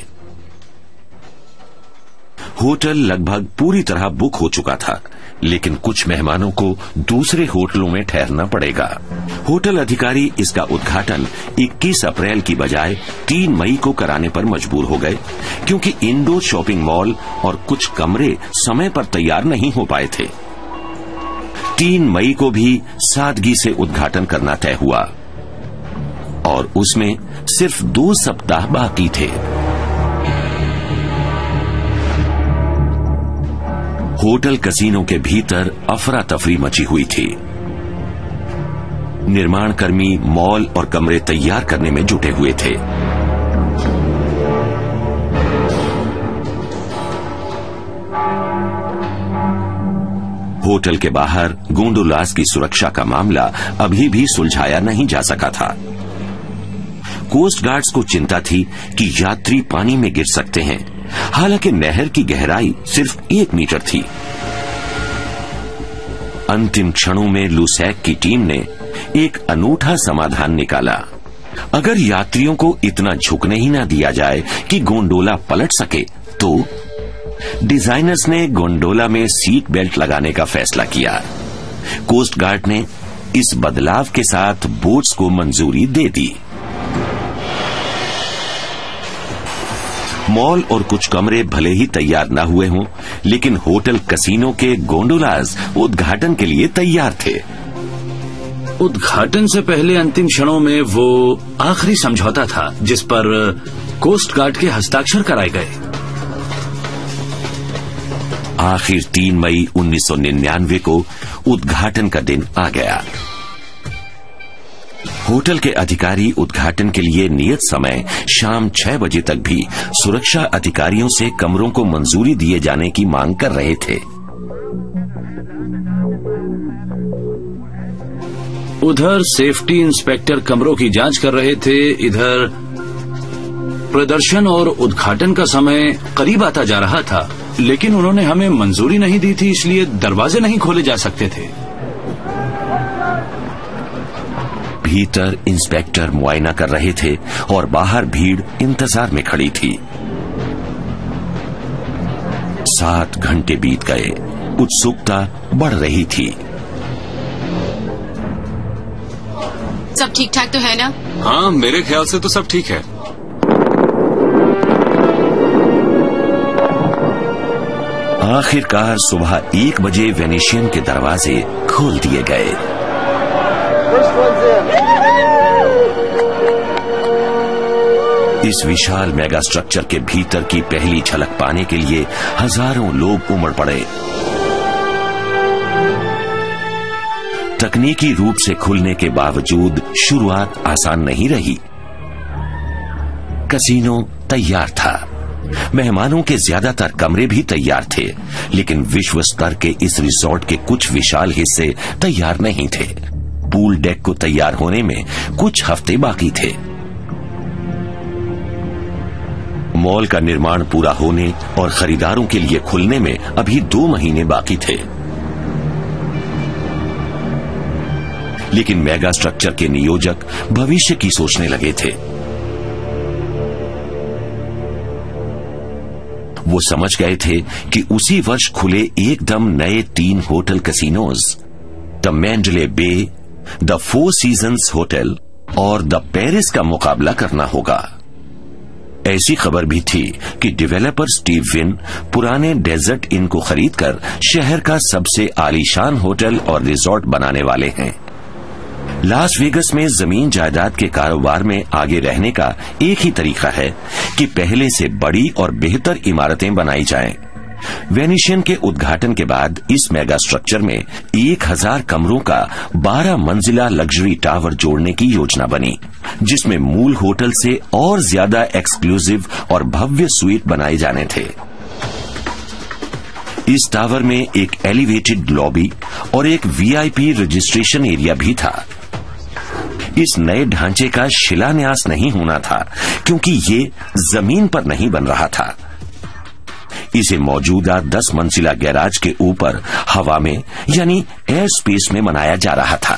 होटल लगभग पूरी तरह बुक हो चुका था, लेकिन कुछ मेहमानों को दूसरे होटलों में ठहरना पड़ेगा। होटल अधिकारी इसका उद्घाटन इक्कीस अप्रैल की बजाय तीन मई को कराने पर मजबूर हो गए, क्योंकि इंडोर शॉपिंग मॉल और कुछ कमरे समय पर तैयार नहीं हो पाए थे। तीन मई को भी सादगी से उद्घाटन करना तय हुआ और उसमें सिर्फ दो सप्ताह बाकी थे। होटल कसीनो के भीतर अफरा तफरी मची हुई थी। निर्माण कर्मी मॉल और कमरे तैयार करने में जुटे हुए थे। होटल के बाहर गोंडोलास की सुरक्षा का मामला अभी भी सुलझाया नहीं जा सका था। कोस्ट गार्ड्स को चिंता थी कि यात्री पानी में गिर सकते हैं, हालांकि नहर की गहराई सिर्फ एक मीटर थी। अंतिम क्षणों में लुसैक की टीम ने एक अनूठा समाधान निकाला। अगर यात्रियों को इतना झुकने ही ना दिया जाए कि गोंडोला पलट सके, तो डिजाइनर्स ने गोंडोला में सीट बेल्ट लगाने का फैसला किया। कोस्ट गार्ड ने इस बदलाव के साथ बोट्स को मंजूरी दे दी। मॉल और कुछ कमरे भले ही तैयार न हुए हों, लेकिन होटल कसीनो के गोंडोलास उद्घाटन के लिए तैयार थे। उद्घाटन से पहले अंतिम क्षणों में वो आखिरी समझौता था जिस पर कोस्ट गार्ड के हस्ताक्षर कराए गए। आखिर तीन मई उन्नीस सौ निन्यानवे को उद्घाटन का दिन आ गया। होटल के अधिकारी उद्घाटन के लिए नियत समय शाम छह बजे तक भी सुरक्षा अधिकारियों से कमरों को मंजूरी दिए जाने की मांग कर रहे थे। उधर सेफ्टी इंस्पेक्टर कमरों की जांच कर रहे थे, इधर प्रदर्शन और उद्घाटन का समय करीब आता जा रहा था, लेकिन उन्होंने हमें मंजूरी नहीं दी थी, इसलिए दरवाजे नहीं खोले जा सकते थे। भीतर इंस्पेक्टर मुआयना कर रहे थे और बाहर भीड़ इंतजार में खड़ी थी। सात घंटे बीत गए, उत्सुकता बढ़ रही थी। सब ठीक ठाक तो है ना? हाँ, मेरे ख्याल से तो सब ठीक है। आखिरकार सुबह एक बजे वेनेशियन के दरवाजे खोल दिए गए। इस विशाल मेगा स्ट्रक्चर के भीतर की पहली झलक पाने के लिए हजारों लोग उमड़ पड़े। तकनीकी रूप से खुलने के बावजूद शुरुआत आसान नहीं रही। कसीनो तैयार था, मेहमानों के ज्यादातर कमरे भी तैयार थे, लेकिन विश्व स्तर के इस रिसोर्ट के कुछ विशाल हिस्से तैयार नहीं थे। पूल डेक को तैयार होने में कुछ हफ्ते बाकी थे। मॉल का निर्माण पूरा होने और खरीदारों के लिए खुलने में अभी दो महीने बाकी थे, लेकिन मेगा स्ट्रक्चर के नियोजक भविष्य की सोचने लगे थे। वो समझ गए थे कि उसी वर्ष खुले एकदम नए तीन hotel casinos, the Mandalay Bay, the Four Seasons hotel और द पेरिस का मुकाबला करना होगा। ऐसी खबर भी थी कि डेवलपर स्टीव विन पुराने डेजर्ट इन को खरीदकर शहर का सबसे आलीशान होटल और रिजॉर्ट बनाने वाले हैं। लास वेगस में जमीन जायदाद के कारोबार में आगे रहने का एक ही तरीका है कि पहले से बड़ी और बेहतर इमारतें बनाई जाएं। वेनिशियन के उद्घाटन के बाद इस मेगा स्ट्रक्चर में एक हजार कमरों का बारह मंजिला लग्जरी टावर जोड़ने की योजना बनी, जिसमें मूल होटल से और ज्यादा एक्सक्लूसिव और भव्य स्वीट बनाए जाने थे। इस टावर में एक एलिवेटेड लॉबी और एक वीआईपी रजिस्ट्रेशन एरिया भी था। इस नए ढांचे का शिलान्यास नहीं होना था क्योंकि ये जमीन पर नहीं बन रहा था। इसे मौजूदा दस मंजिला गैराज के ऊपर हवा में यानी एयर स्पेस में बनाया जा रहा था।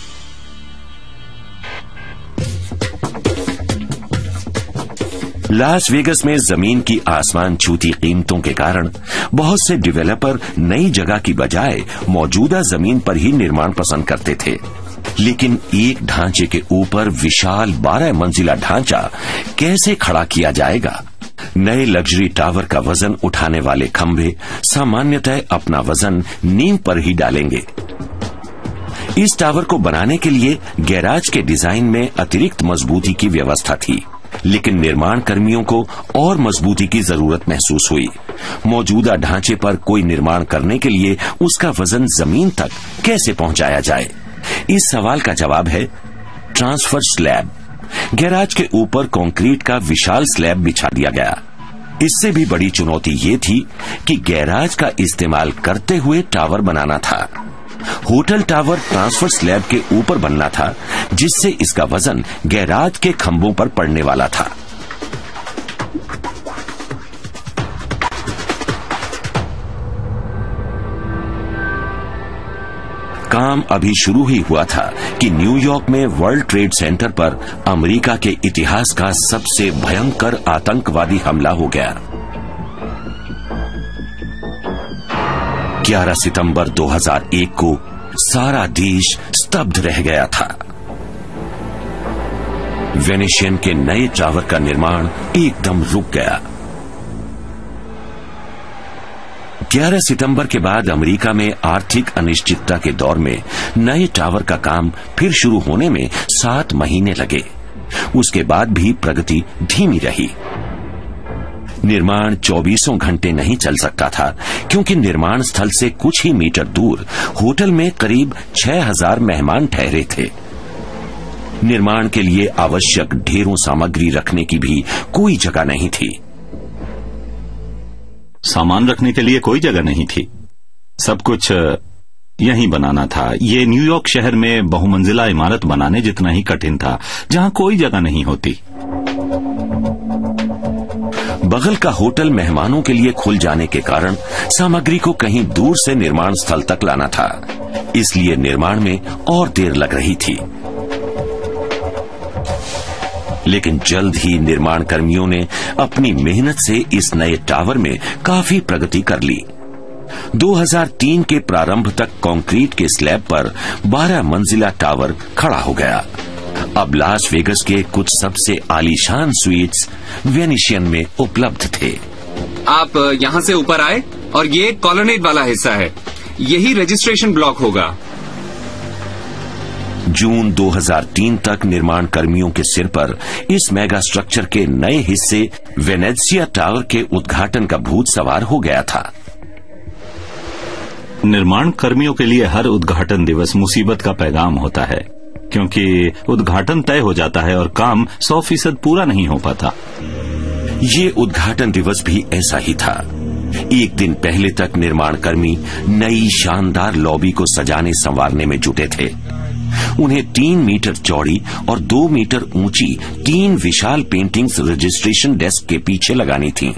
लास वेगस में जमीन की आसमान छूती कीमतों के कारण बहुत से डेवलपर नई जगह की बजाय मौजूदा जमीन पर ही निर्माण पसंद करते थे, लेकिन एक ढांचे के ऊपर विशाल बारह मंजिला ढांचा कैसे खड़ा किया जाएगा? नए लग्जरी टावर का वजन उठाने वाले खंभे सामान्यतः अपना वजन नींव पर ही डालेंगे। इस टावर को बनाने के लिए गैराज के डिजाइन में अतिरिक्त मजबूती की व्यवस्था थी, लेकिन निर्माण कर्मियों को और मजबूती की जरूरत महसूस हुई। मौजूदा ढांचे पर कोई निर्माण करने के लिए उसका वजन जमीन तक कैसे पहुंचाया जाए? इस सवाल का जवाब है ट्रांसफर स्लैब। गैराज के ऊपर कंक्रीट का विशाल स्लैब बिछा दिया गया। इससे भी बड़ी चुनौती ये थी कि गैराज का इस्तेमाल करते हुए टावर बनाना था। होटल टावर ट्रांसफर स्लैब के ऊपर बनना था, जिससे इसका वजन गैराज के खंभों पर पड़ने वाला था। काम अभी शुरू ही हुआ था कि न्यूयॉर्क में वर्ल्ड ट्रेड सेंटर पर अमेरिका के इतिहास का सबसे भयंकर आतंकवादी हमला हो गया। ग्यारह सितंबर दो हज़ार एक को सारा देश स्तब्ध रह गया था। वेनिशियन के नए टावर का निर्माण एकदम रुक गया। ग्यारह सितंबर के बाद अमेरिका में आर्थिक अनिश्चितता के दौर में नए टावर का काम फिर शुरू होने में सात महीने लगे। उसके बाद भी प्रगति धीमी रही। निर्माण चौबीसों घंटे नहीं चल सकता था क्योंकि निर्माण स्थल से कुछ ही मीटर दूर होटल में करीब छह हजार मेहमान ठहरे थे। निर्माण के लिए आवश्यक ढेरों सामग्री रखने की भी कोई जगह नहीं थी। सामान रखने के लिए कोई जगह नहीं थी। सब कुछ यहीं बनाना था। ये न्यूयॉर्क शहर में बहुमंजिला इमारत बनाने जितना ही कठिन था, जहां कोई जगह नहीं होती। बगल का होटल मेहमानों के लिए खुल जाने के कारण सामग्री को कहीं दूर से निर्माण स्थल तक लाना था, इसलिए निर्माण में और देर लग रही थी। लेकिन जल्द ही निर्माण कर्मियों ने अपनी मेहनत से इस नए टावर में काफी प्रगति कर ली। दो हज़ार तीन के प्रारंभ तक कंक्रीट के स्लैब पर बारह मंजिला टावर खड़ा हो गया। अब लास वेगस के कुछ सबसे आलीशान स्वीट्स वेनिशियन में उपलब्ध थे। आप यहाँ से ऊपर आए और ये कॉलोनेट वाला हिस्सा है, यही रजिस्ट्रेशन ब्लॉक होगा। जून दो हज़ार तीन तक निर्माण कर्मियों के सिर पर इस मेगा स्ट्रक्चर के नए हिस्से वेनेजिया टावर के उद्घाटन का भूत सवार हो गया था। निर्माण कर्मियों के लिए हर उद्घाटन दिवस मुसीबत का पैगाम होता है, क्योंकि उद्घाटन तय हो जाता है और काम सौ फीसद पूरा नहीं हो पाता। ये उद्घाटन दिवस भी ऐसा ही था। एक दिन पहले तक निर्माण कर्मी नई शानदार लॉबी को सजाने संवारने में जुटे थे। उन्हें तीन मीटर चौड़ी और दो मीटर ऊंची तीन विशाल पेंटिंग्स रजिस्ट्रेशन डेस्क के पीछे लगानी थीं।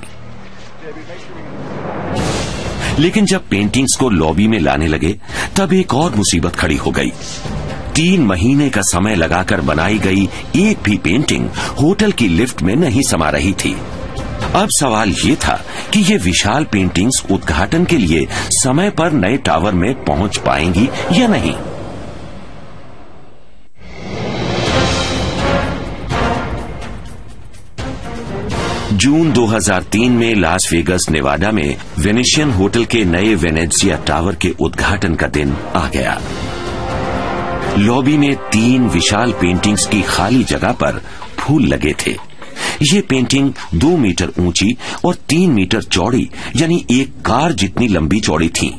लेकिन जब पेंटिंग्स को लॉबी में लाने लगे तब एक और मुसीबत खड़ी हो गई। तीन महीने का समय लगाकर बनाई गई एक भी पेंटिंग होटल की लिफ्ट में नहीं समा रही थी। अब सवाल ये था कि ये विशाल पेंटिंग्स उद्घाटन के लिए समय पर नए टावर में पहुंच पाएंगी या नहीं। जून दो हज़ार तीन में लास वेगस नेवाडा में वेनेशियन होटल के नए वेनेजिया टावर के उद्घाटन का दिन आ गया। लॉबी में तीन विशाल पेंटिंग्स की खाली जगह पर फूल लगे थे। ये पेंटिंग दो मीटर ऊंची और तीन मीटर चौड़ी यानी एक कार जितनी लंबी चौड़ी थी।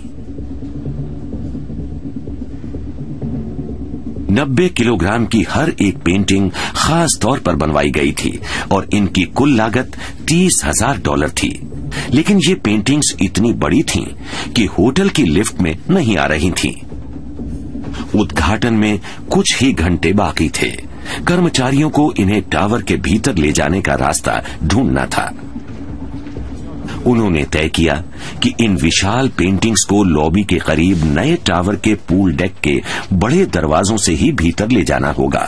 नब्बे किलोग्राम की हर एक पेंटिंग खास तौर पर बनवाई गई थी और इनकी कुल लागत तीस हजार डॉलर थी। लेकिन ये पेंटिंग्स इतनी बड़ी थीं कि होटल की लिफ्ट में नहीं आ रही थीं। उद्घाटन में कुछ ही घंटे बाकी थे। कर्मचारियों को इन्हें टावर के भीतर ले जाने का रास्ता ढूंढना था। उन्होंने तय किया कि इन विशाल पेंटिंग्स को लॉबी के करीब नए टावर के पूल डेक के बड़े दरवाजों से ही भीतर ले जाना होगा।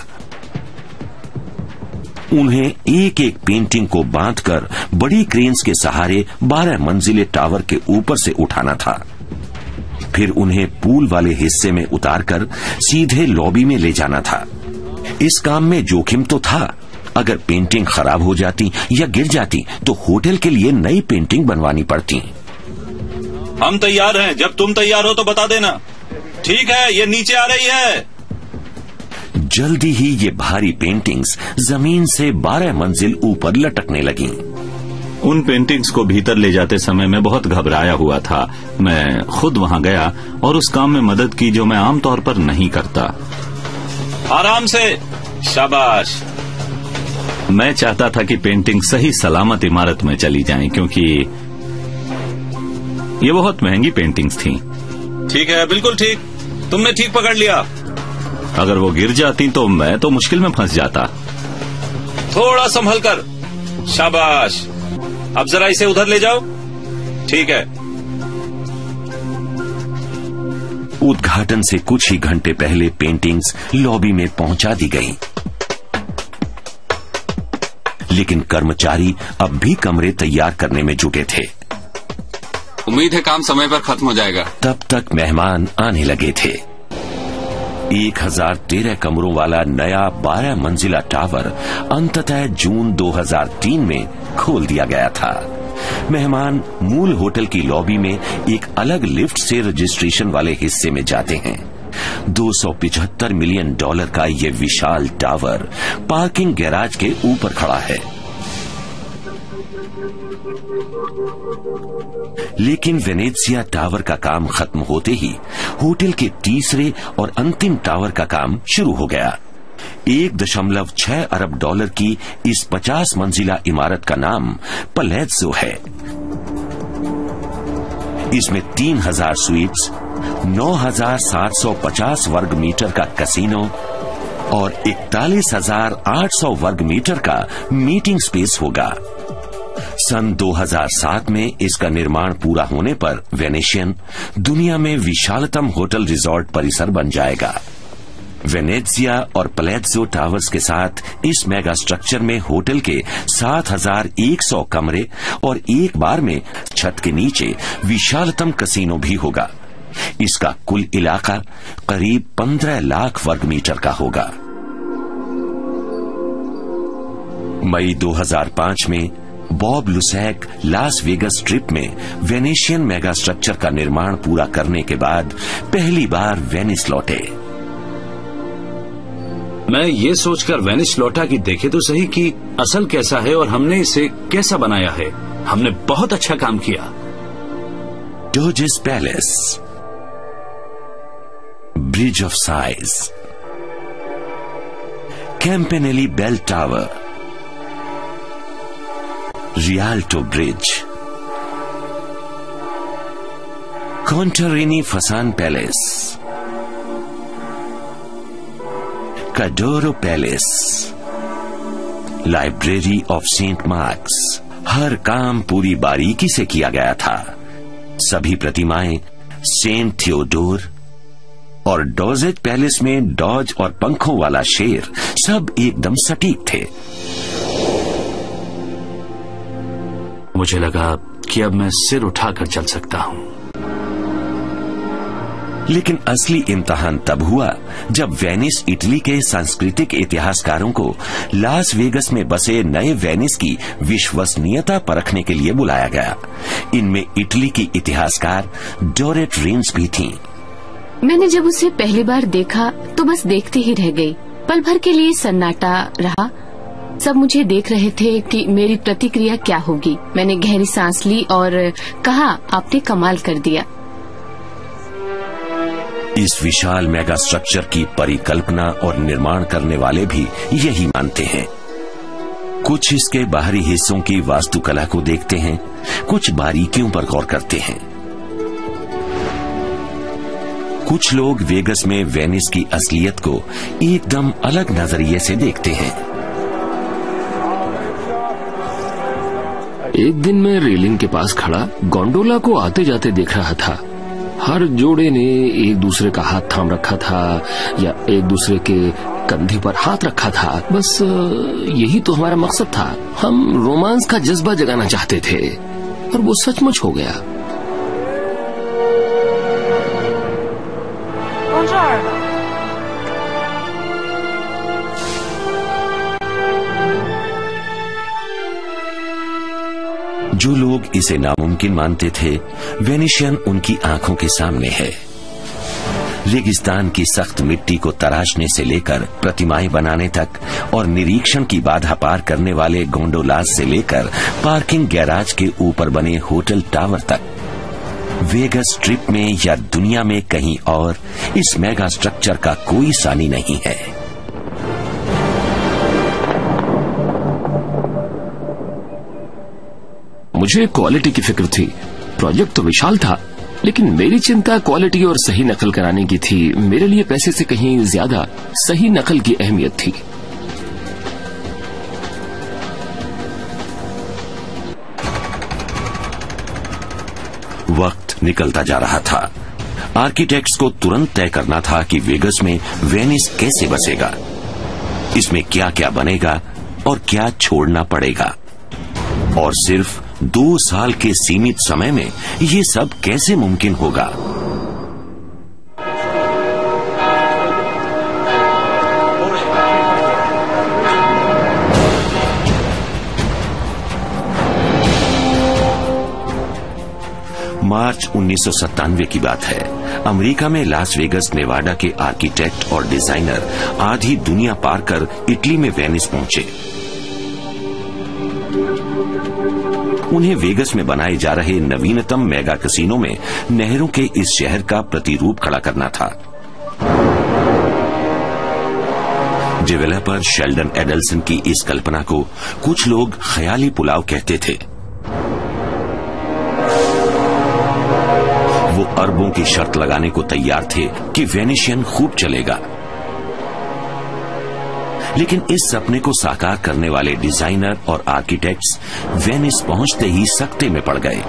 उन्हें एक एक पेंटिंग को बांधकर बड़ी क्रेन्स के सहारे बारह मंजिले टावर के ऊपर से उठाना था। फिर उन्हें पूल वाले हिस्से में उतारकर सीधे लॉबी में ले जाना था। इस काम में जोखिम तो था। अगर पेंटिंग खराब हो जाती या गिर जाती तो होटल के लिए नई पेंटिंग बनवानी पड़ती। हम तैयार हैं, जब तुम तैयार हो तो बता देना। ठीक है, ये नीचे आ रही है। जल्दी ही ये भारी पेंटिंग्स जमीन से बारह मंजिल ऊपर लटकने लगीं। उन पेंटिंग्स को भीतर ले जाते समय मैं बहुत घबराया हुआ था। मैं खुद वहां गया और उस काम में मदद की जो मैं आमतौर पर नहीं करता। आराम से, शाबाश। मैं चाहता था कि पेंटिंग सही सलामत इमारत में चली जाएं, क्योंकि ये बहुत महंगी पेंटिंग्स थीं। ठीक है, बिल्कुल ठीक, तुमने ठीक पकड़ लिया। अगर वो गिर जाती तो मैं तो मुश्किल में फंस जाता। थोड़ा संभल कर, शाबाश। अब जरा इसे उधर ले जाओ। ठीक है। उद्घाटन से कुछ ही घंटे पहले पेंटिंग्स लॉबी में पहुंचा दी गईं। लेकिन कर्मचारी अब भी कमरे तैयार करने में जुटे थे। उम्मीद है काम समय पर खत्म हो जाएगा। तब तक मेहमान आने लगे थे। एक हजार तेरह कमरों वाला नया बारह मंजिला टावर अंततः जून दो हज़ार तीन में खोल दिया गया था। मेहमान मूल होटल की लॉबी में एक अलग लिफ्ट से रजिस्ट्रेशन वाले हिस्से में जाते हैं। दो सौ पिछहत्तर मिलियन डॉलर का यह विशाल टावर पार्किंग गैराज के ऊपर खड़ा है। लेकिन वेनेजिया टावर का काम खत्म होते ही होटल के तीसरे और अंतिम टावर का काम शुरू हो गया। एक दशमलव छह अरब डॉलर की इस पचास मंजिला इमारत का नाम पलेज़्ज़ो है। इसमें तीन हजार स्वीट्स, नौ हजार सात सौ पचास वर्ग मीटर का कैसीनो और इकतालीस हजार आठ सौ वर्ग मीटर का मीटिंग स्पेस होगा। सन दो हज़ार सात में इसका निर्माण पूरा होने पर वेनेशियन दुनिया में विशालतम होटल रिजॉर्ट परिसर बन जाएगा। वेनेजिया और पलेज़्ज़ो टावर्स के साथ इस मेगा स्ट्रक्चर में होटल के सात हजार एक सौ कमरे और एक बार में छत के नीचे विशालतम कैसीनो भी होगा। इसका कुल इलाका करीब पंद्रह लाख वर्ग मीटर का होगा। मई दो हज़ार पाँच में Bob Lusak Las Vegas Strip में वेनेशियन मेगा स्ट्रक्चर का निर्माण पूरा करने के बाद पहली बार वेनिस लौटे। मैं ये सोचकर वेनिस लौटा कि देखे तो सही कि असल कैसा है और हमने इसे कैसा बनाया है। हमने बहुत अच्छा काम किया। Doge's Palace, Bridge of Sighs, Campanile bell tower, Rialto Bridge, Contarini Fasan Palace, Ca d'Oro Palace, Library of Saint Mark's. हर काम पूरी बारीकी से किया गया था। सभी प्रतिमाएं सेंट थियोडोर और डोजेट पैलेस में डॉज और पंखों वाला शेर सब एकदम सटीक थे। मुझे लगा कि अब मैं सिर उठाकर चल सकता हूं। लेकिन असली इम्तहान तब हुआ जब वेनिस इटली के सांस्कृतिक इतिहासकारों को लास वेगस में बसे नए वेनिस की विश्वसनीयता परखने के लिए बुलाया गया। इनमें इटली की इतिहासकार डोरेट रीन्स भी थीं। मैंने जब उसे पहली बार देखा तो बस देखते ही रह गई। पल भर के लिए सन्नाटा रहा। सब मुझे देख रहे थे कि मेरी प्रतिक्रिया क्या होगी। मैंने गहरी सांस ली और कहा, आपने कमाल कर दिया। इस विशाल मेगा स्ट्रक्चर की परिकल्पना और निर्माण करने वाले भी यही मानते हैं। कुछ इसके बाहरी हिस्सों की वास्तुकला को देखते हैं, कुछ बारीकियों पर गौर करते हैं। कुछ लोग वेगस में वेनिस की असलियत को एकदम अलग नजरिए से देखते हैं। एक दिन मैं रेलिंग के पास खड़ा गोंडोला को आते जाते देख रहा था। हर जोड़े ने एक दूसरे का हाथ थाम रखा था या एक दूसरे के कंधे पर हाथ रखा था। बस यही तो हमारा मकसद था। हम रोमांस का जज्बा जगाना चाहते थे और वो सचमुच हो गया। जो लोग इसे नामुमकिन मानते थे, वेनिशियन उनकी आंखों के सामने है। रेगिस्तान की सख्त मिट्टी को तराशने से लेकर प्रतिमाएं बनाने तक और निरीक्षण की बाधा पार करने वाले गोंडोलास से लेकर पार्किंग गैराज के ऊपर बने होटल टावर तक, वेगस स्ट्रिप में या दुनिया में कहीं और इस मेगा स्ट्रक्चर का कोई सानी नहीं है। मुझे क्वालिटी की फिक्र थी। प्रोजेक्ट तो विशाल था, लेकिन मेरी चिंता क्वालिटी और सही नकल कराने की थी। मेरे लिए पैसे से कहीं ज्यादा सही नकल की अहमियत थी। वक्त निकलता जा रहा था। आर्किटेक्ट्स को तुरंत तय करना था कि वेगस में वेनिस कैसे बसेगा, इसमें क्या क्या बनेगा और क्या छोड़ना पड़ेगा, और सिर्फ दो साल के सीमित समय में ये सब कैसे मुमकिन होगा। मार्च उन्नीस सौ सत्तानवे की बात है। अमेरिका में लास वेगस नेवाडा के आर्किटेक्ट और डिजाइनर आधी दुनिया पार कर इटली में वेनिस पहुंचे। उन्हें वेगस में बनाए जा रहे नवीनतम मेगा कैसीनो में नहरों के इस शहर का प्रतिरूप खड़ा करना था। डेवलपर शेल्डन एडल्सन की इस कल्पना को कुछ लोग ख्याली पुलाव कहते थे। वो अरबों की शर्त लगाने को तैयार थे कि वेनिशियन खूब चलेगा, लेकिन इस सपने को साकार करने वाले डिजाइनर और आर्किटेक्ट्स वेनिस पहुंचते ही सकते में पड़ गए।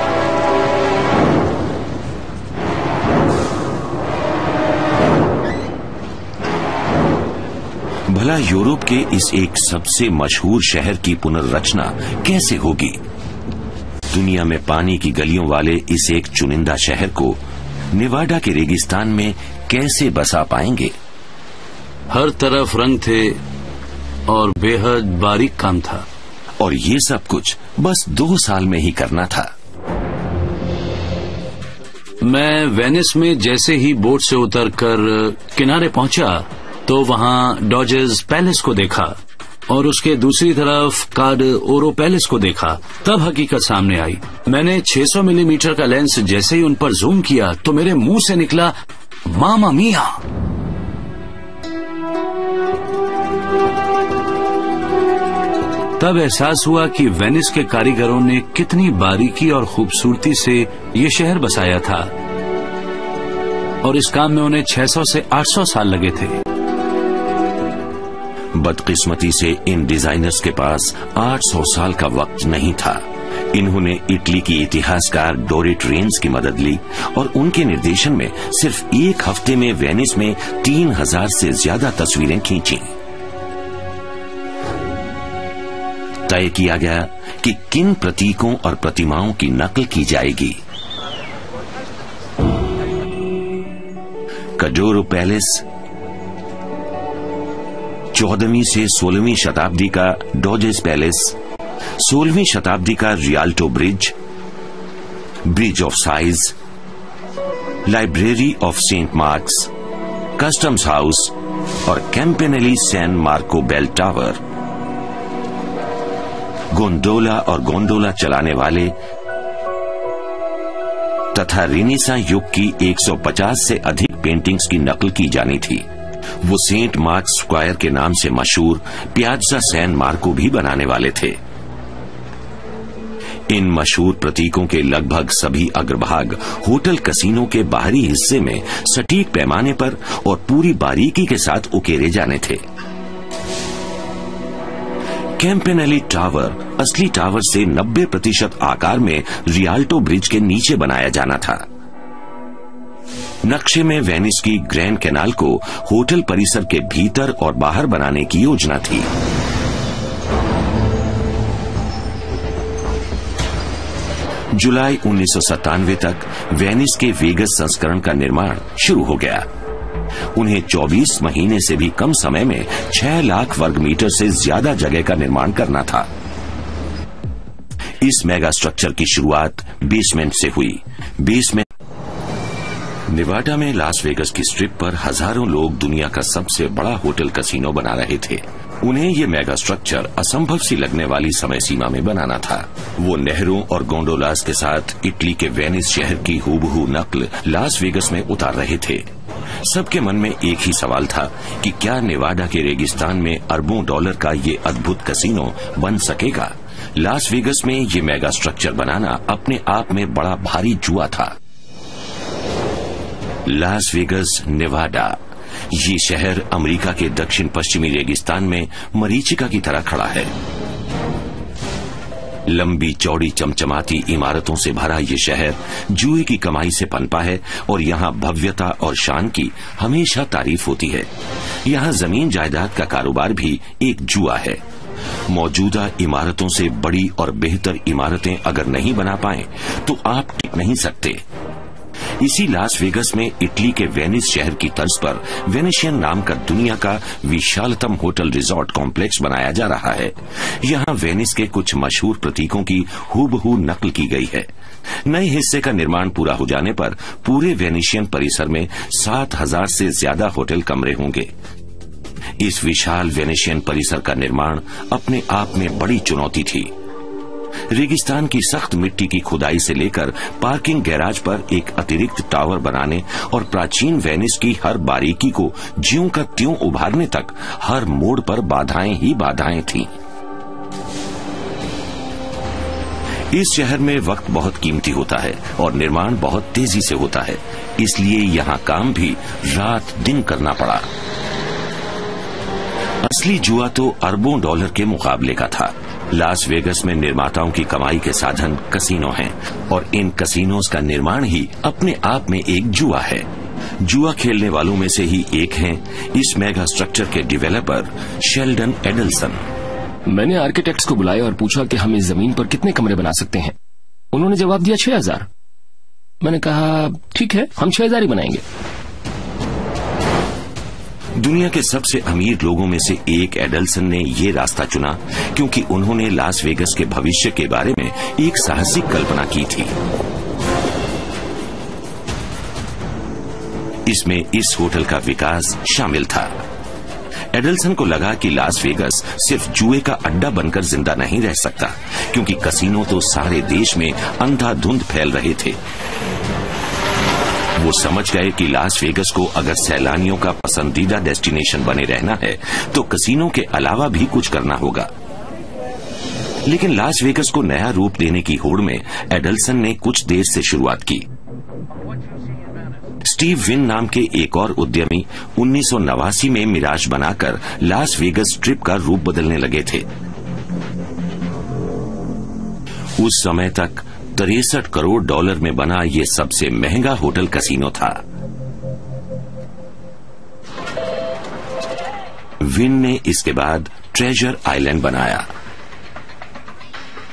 भला यूरोप के इस एक सबसे मशहूर शहर की पुनर्रचना कैसे होगी? दुनिया में पानी की गलियों वाले इस एक चुनिंदा शहर को नेवाडा के रेगिस्तान में कैसे बसा पाएंगे? हर तरफ रंग थे और बेहद बारीक काम था, और ये सब कुछ बस दो साल में ही करना था। मैं वेनिस में जैसे ही बोट से उतरकर किनारे पहुंचा तो वहां डॉजेस पैलेस को देखा और उसके दूसरी तरफ कार्ड ओरो पैलेस को देखा। तब हकीकत सामने आई। मैंने छह सौ मिलीमीटर का लेंस जैसे ही उन पर जूम किया तो मेरे मुंह से निकला, मामा मिया। तब एहसास हुआ कि वेनिस के कारीगरों ने कितनी बारीकी और खूबसूरती से ये शहर बसाया था, और इस काम में उन्हें छह सौ से आठ सौ साल लगे थे। बदकिस्मती से इन डिजाइनर्स के पास आठ सौ साल का वक्त नहीं था। इन्होंने इटली की इतिहासकार डोरेट रीन्स की मदद ली और उनके निर्देशन में सिर्फ एक हफ्ते में वेनिस में तीन हजार से ज्यादा तस्वीरें खींची। तय किया गया कि किन प्रतीकों और प्रतिमाओं की नकल की जाएगी। कजोरो पैलेस, चौदहवीं से सोलहवीं शताब्दी का डोजेस पैलेस, सोलहवीं शताब्दी का Rialto Bridge, Bridge of Sighs, Library of Saint Mark's, Customs House और Campanile San Marco bell tower. Gondola और गोंडोला चलाने वाले तथा रेनेसां युग की एक सौ पचास से अधिक पेंटिंग्स की नकल की जानी थी। वो सेंट मार्क स्क्वायर के नाम से मशहूर पियाज़ा सैन मार्को भी बनाने वाले थे। इन मशहूर प्रतीकों के लगभग सभी अग्रभाग होटल कसीनो के बाहरी हिस्से में सटीक पैमाने पर और पूरी बारीकी के साथ उकेरे जाने थे। कैंपेनेली टावर असली टावर से नब्बे प्रतिशत आकार में रियाल्टो ब्रिज के नीचे बनाया जाना था। नक्शे में वेनिस की ग्रैंड कैनाल को होटल परिसर के भीतर और बाहर बनाने की योजना थी। जुलाई उन्नीस सौ सत्तानवे तक वेनिस के वेगस संस्करण का निर्माण शुरू हो गया। उन्हें चौबीस महीने से भी कम समय में छह लाख वर्ग मीटर से ज्यादा जगह का निर्माण करना था। इस मेगा स्ट्रक्चर की शुरुआत बेसमेंट से हुई। बेसमेंट नेवाडा में लास वेगस की स्ट्रिप पर हजारों लोग दुनिया का सबसे बड़ा होटल कसीनो बना रहे थे। उन्हें ये मेगा स्ट्रक्चर असंभव सी लगने वाली समय सीमा में बनाना था। वो नहरों और गोंडोलास के साथ इटली के वेनिस शहर की हूबहू नकल लास वेगस में उतार रहे थे। सबके मन में एक ही सवाल था कि क्या नेवाडा के रेगिस्तान में अरबों डॉलर का ये अद्भुत कसीनो बन सकेगा। लास वेगस में ये मेगा स्ट्रक्चर बनाना अपने आप में बड़ा भारी जुआ था। लास वेगस, नेवाडा, ये शहर अमेरिका के दक्षिण पश्चिमी रेगिस्तान में मरीचिका की तरह खड़ा है। लंबी चौड़ी चमचमाती इमारतों से भरा ये शहर जुए की कमाई से पनपा है और यहाँ भव्यता और शान की हमेशा तारीफ होती है। यहाँ जमीन जायदाद का कारोबार भी एक जुआ है। मौजूदा इमारतों से बड़ी और बेहतर इमारतें अगर नहीं बना पाए तो आप टिक नहीं सकते। इसी लास वेगस में इटली के वेनिस शहर की तर्ज पर वेनेशियन नाम का दुनिया का विशालतम होटल रिजॉर्ट कॉम्प्लेक्स बनाया जा रहा है। यहाँ वेनिस के कुछ मशहूर प्रतीकों की हूबहू नकल की गई है। नए हिस्से का निर्माण पूरा हो जाने पर पूरे वेनेशियन परिसर में सात हजार से ज्यादा होटल कमरे होंगे। इस विशाल वेनेशियन परिसर का निर्माण अपने आप में बड़ी चुनौती थी। रेगिस्तान की सख्त मिट्टी की खुदाई से लेकर पार्किंग गैराज पर एक अतिरिक्त टावर बनाने और प्राचीन वेनिस की हर बारीकी को ज्यों का त्यों उभारने तक हर मोड़ पर बाधाएं ही बाधाएं थीं। इस शहर में वक्त बहुत कीमती होता है और निर्माण बहुत तेजी से होता है, इसलिए यहाँ काम भी रात दिन करना पड़ा। असली जुआ तो अरबों डॉलर के मुकाबले का था। लास वेगस में निर्माताओं की कमाई के साधन कसीनो हैं और इन कसीनोज का निर्माण ही अपने आप में एक जुआ है। जुआ खेलने वालों में से ही एक हैं इस मेगा स्ट्रक्चर के डेवलपर शेल्डन एडल्सन। मैंने आर्किटेक्ट्स को बुलाया और पूछा कि हम इस जमीन पर कितने कमरे बना सकते हैं। उन्होंने जवाब दिया छह हजार। मैंने कहा ठीक है, हम छह हजार ही बनाएंगे। दुनिया के सबसे अमीर लोगों में से एक एडल्सन ने ये रास्ता चुना क्योंकि उन्होंने लास वेगस के भविष्य के बारे में एक साहसिक कल्पना की थी। इसमें इस होटल का विकास शामिल था। एडल्सन को लगा कि लास वेगस सिर्फ जुए का अड्डा बनकर जिंदा नहीं रह सकता, क्योंकि कसीनो तो सारे देश में अंधाधुंध फैल रहे थे। वो समझ गए कि लास वेगस को अगर सैलानियों का पसंदीदा डेस्टिनेशन बने रहना है तो कसीनो के अलावा भी कुछ करना होगा। लेकिन लास वेगस को नया रूप देने की होड़ में एडल्सन ने कुछ देर से शुरुआत की। स्टीव विन नाम के एक और उद्यमी उन्नीस सौ नवासी में मिराज बनाकर लास वेगस स्ट्रिप का रूप बदलने लगे थे। उस समय तक तिरसठ करोड़ डॉलर में बना ये सबसे महंगा होटल कसीनो था। विन ने इसके बाद ट्रेजर आइलैंड बनाया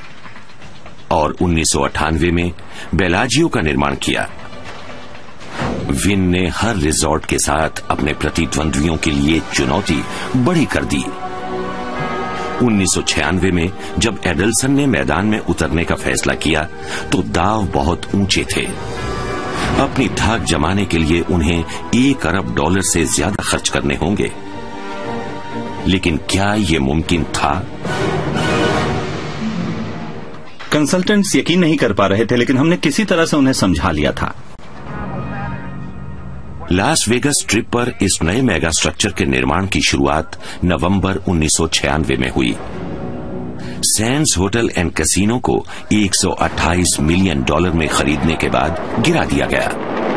और उन्नीस सौ अट्ठानवे में बेलाजियो का निर्माण किया। विन ने हर रिजॉर्ट के साथ अपने प्रतिद्वंद्वियों के लिए चुनौती बड़ी कर दी। उन्नीस सौ छियानवे में जब एडल्सन ने मैदान में उतरने का फैसला किया तो दाव बहुत ऊंचे थे। अपनी धाक जमाने के लिए उन्हें एक अरब डॉलर से ज्यादा खर्च करने होंगे, लेकिन क्या ये मुमकिन था? कंसल्टेंट्स यकीन नहीं कर पा रहे थे, लेकिन हमने किसी तरह से उन्हें समझा लिया था। लास वेगस स्ट्रिप पर इस नए मेगा स्ट्रक्चर के निर्माण की शुरुआत नवंबर उन्नीस सौ छियानवे में हुई। सैंड्स होटल एंड कैसीनो को एक सौ अट्ठाईस मिलियन डॉलर में खरीदने के बाद गिरा दिया गया।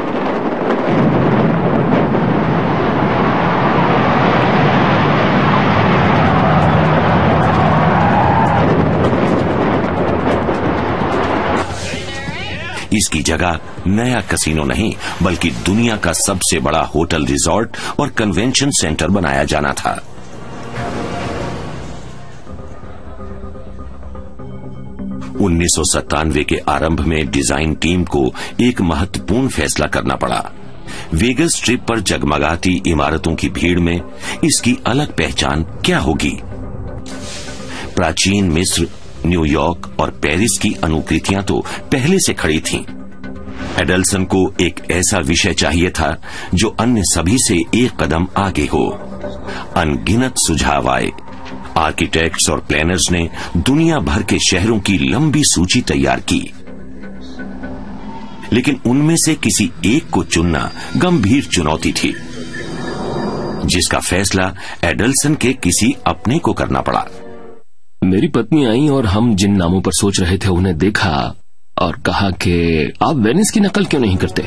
इसकी जगह नया कैसीनो नहीं बल्कि दुनिया का सबसे बड़ा होटल, रिजॉर्ट और कन्वेंशन सेंटर बनाया जाना था। उन्नीस सौ सत्तानवे के आरंभ में डिजाइन टीम को एक महत्वपूर्ण फैसला करना पड़ा। वेगस स्ट्रिप पर जगमगाती इमारतों की भीड़ में इसकी अलग पहचान क्या होगी? प्राचीन मिस्र, न्यूयॉर्क और पेरिस की अनुकृतियां तो पहले से खड़ी थीं। एडल्सन को एक ऐसा विषय चाहिए था जो अन्य सभी से एक कदम आगे हो। अनगिनत सुझाव आए। आर्किटेक्ट्स और प्लानर्स ने दुनिया भर के शहरों की लंबी सूची तैयार की, लेकिन उनमें से किसी एक को चुनना गंभीर चुनौती थी, जिसका फैसला एडल्सन के किसी अपने को करना पड़ा। मेरी पत्नी आई और हम जिन नामों पर सोच रहे थे उन्हें देखा और कहा कि आप वेनिस की नकल क्यों नहीं करते?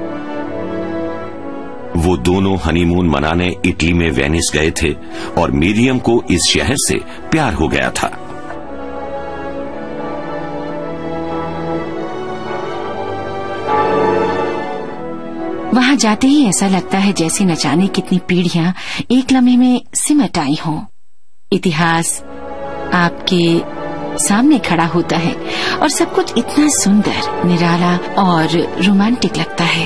वो दोनों हनीमून मनाने इटली में वेनिस गए थे और मिरियम को इस शहर से प्यार हो गया था। वहां जाते ही ऐसा लगता है जैसे न जाने कितनी पीढ़ियां एक लम्हे में सिमट आई हों। इतिहास आपके सामने खड़ा होता है और सब कुछ इतना सुंदर, निराला और रोमांटिक लगता है।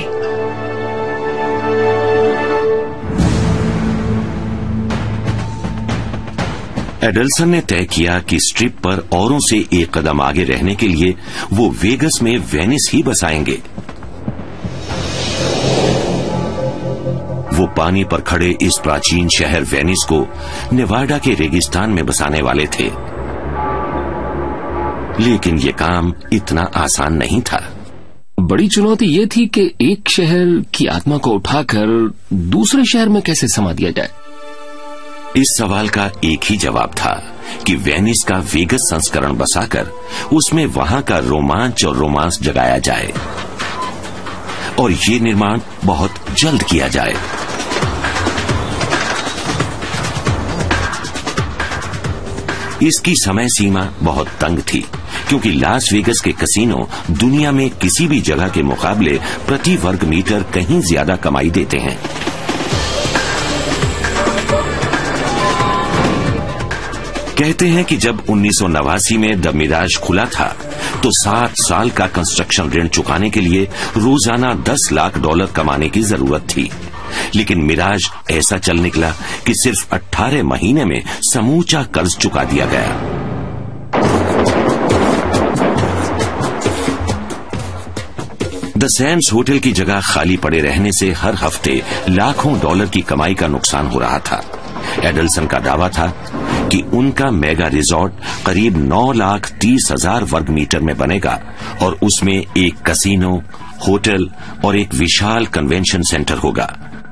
एडल्सन ने तय किया कि स्ट्रिप पर औरों से एक कदम आगे रहने के लिए वो वेगस में वेनिस ही बसाएंगे। वो पानी पर खड़े इस प्राचीन शहर वेनिस को नेवाडा के रेगिस्तान में बसाने वाले थे, लेकिन ये काम इतना आसान नहीं था। बड़ी चुनौती ये थी कि एक शहर की आत्मा को उठाकर दूसरे शहर में कैसे समा दिया जाए। इस सवाल का एक ही जवाब था कि वेनिस का वेगस संस्करण बसाकर उसमें वहां का रोमांच और रोमांस जगाया जाए, और ये निर्माण बहुत जल्द किया जाए। इसकी समय सीमा बहुत तंग थी, क्योंकि लास वेगस के कैसीनो दुनिया में किसी भी जगह के मुकाबले प्रति वर्ग मीटर कहीं ज्यादा कमाई देते हैं। कहते हैं कि जब उन्नीस सौ नवासी में द मिराज खुला था तो सात साल का कंस्ट्रक्शन ऋण चुकाने के लिए रोजाना दस लाख डॉलर कमाने की जरूरत थी, लेकिन मिराज ऐसा चल निकला कि सिर्फ अठारह महीने में समूचा कर्ज चुका दिया गया। द सैंड्स होटल की जगह खाली पड़े रहने से हर हफ्ते लाखों डॉलर की कमाई का नुकसान हो रहा था। एडल्सन का दावा था कि उनका मेगा रिजॉर्ट करीब नौ लाख तीस हजार वर्ग मीटर में बनेगा और उसमें एक कैसीनो, होटल और एक विशाल कन्वेंशन सेंटर होगा।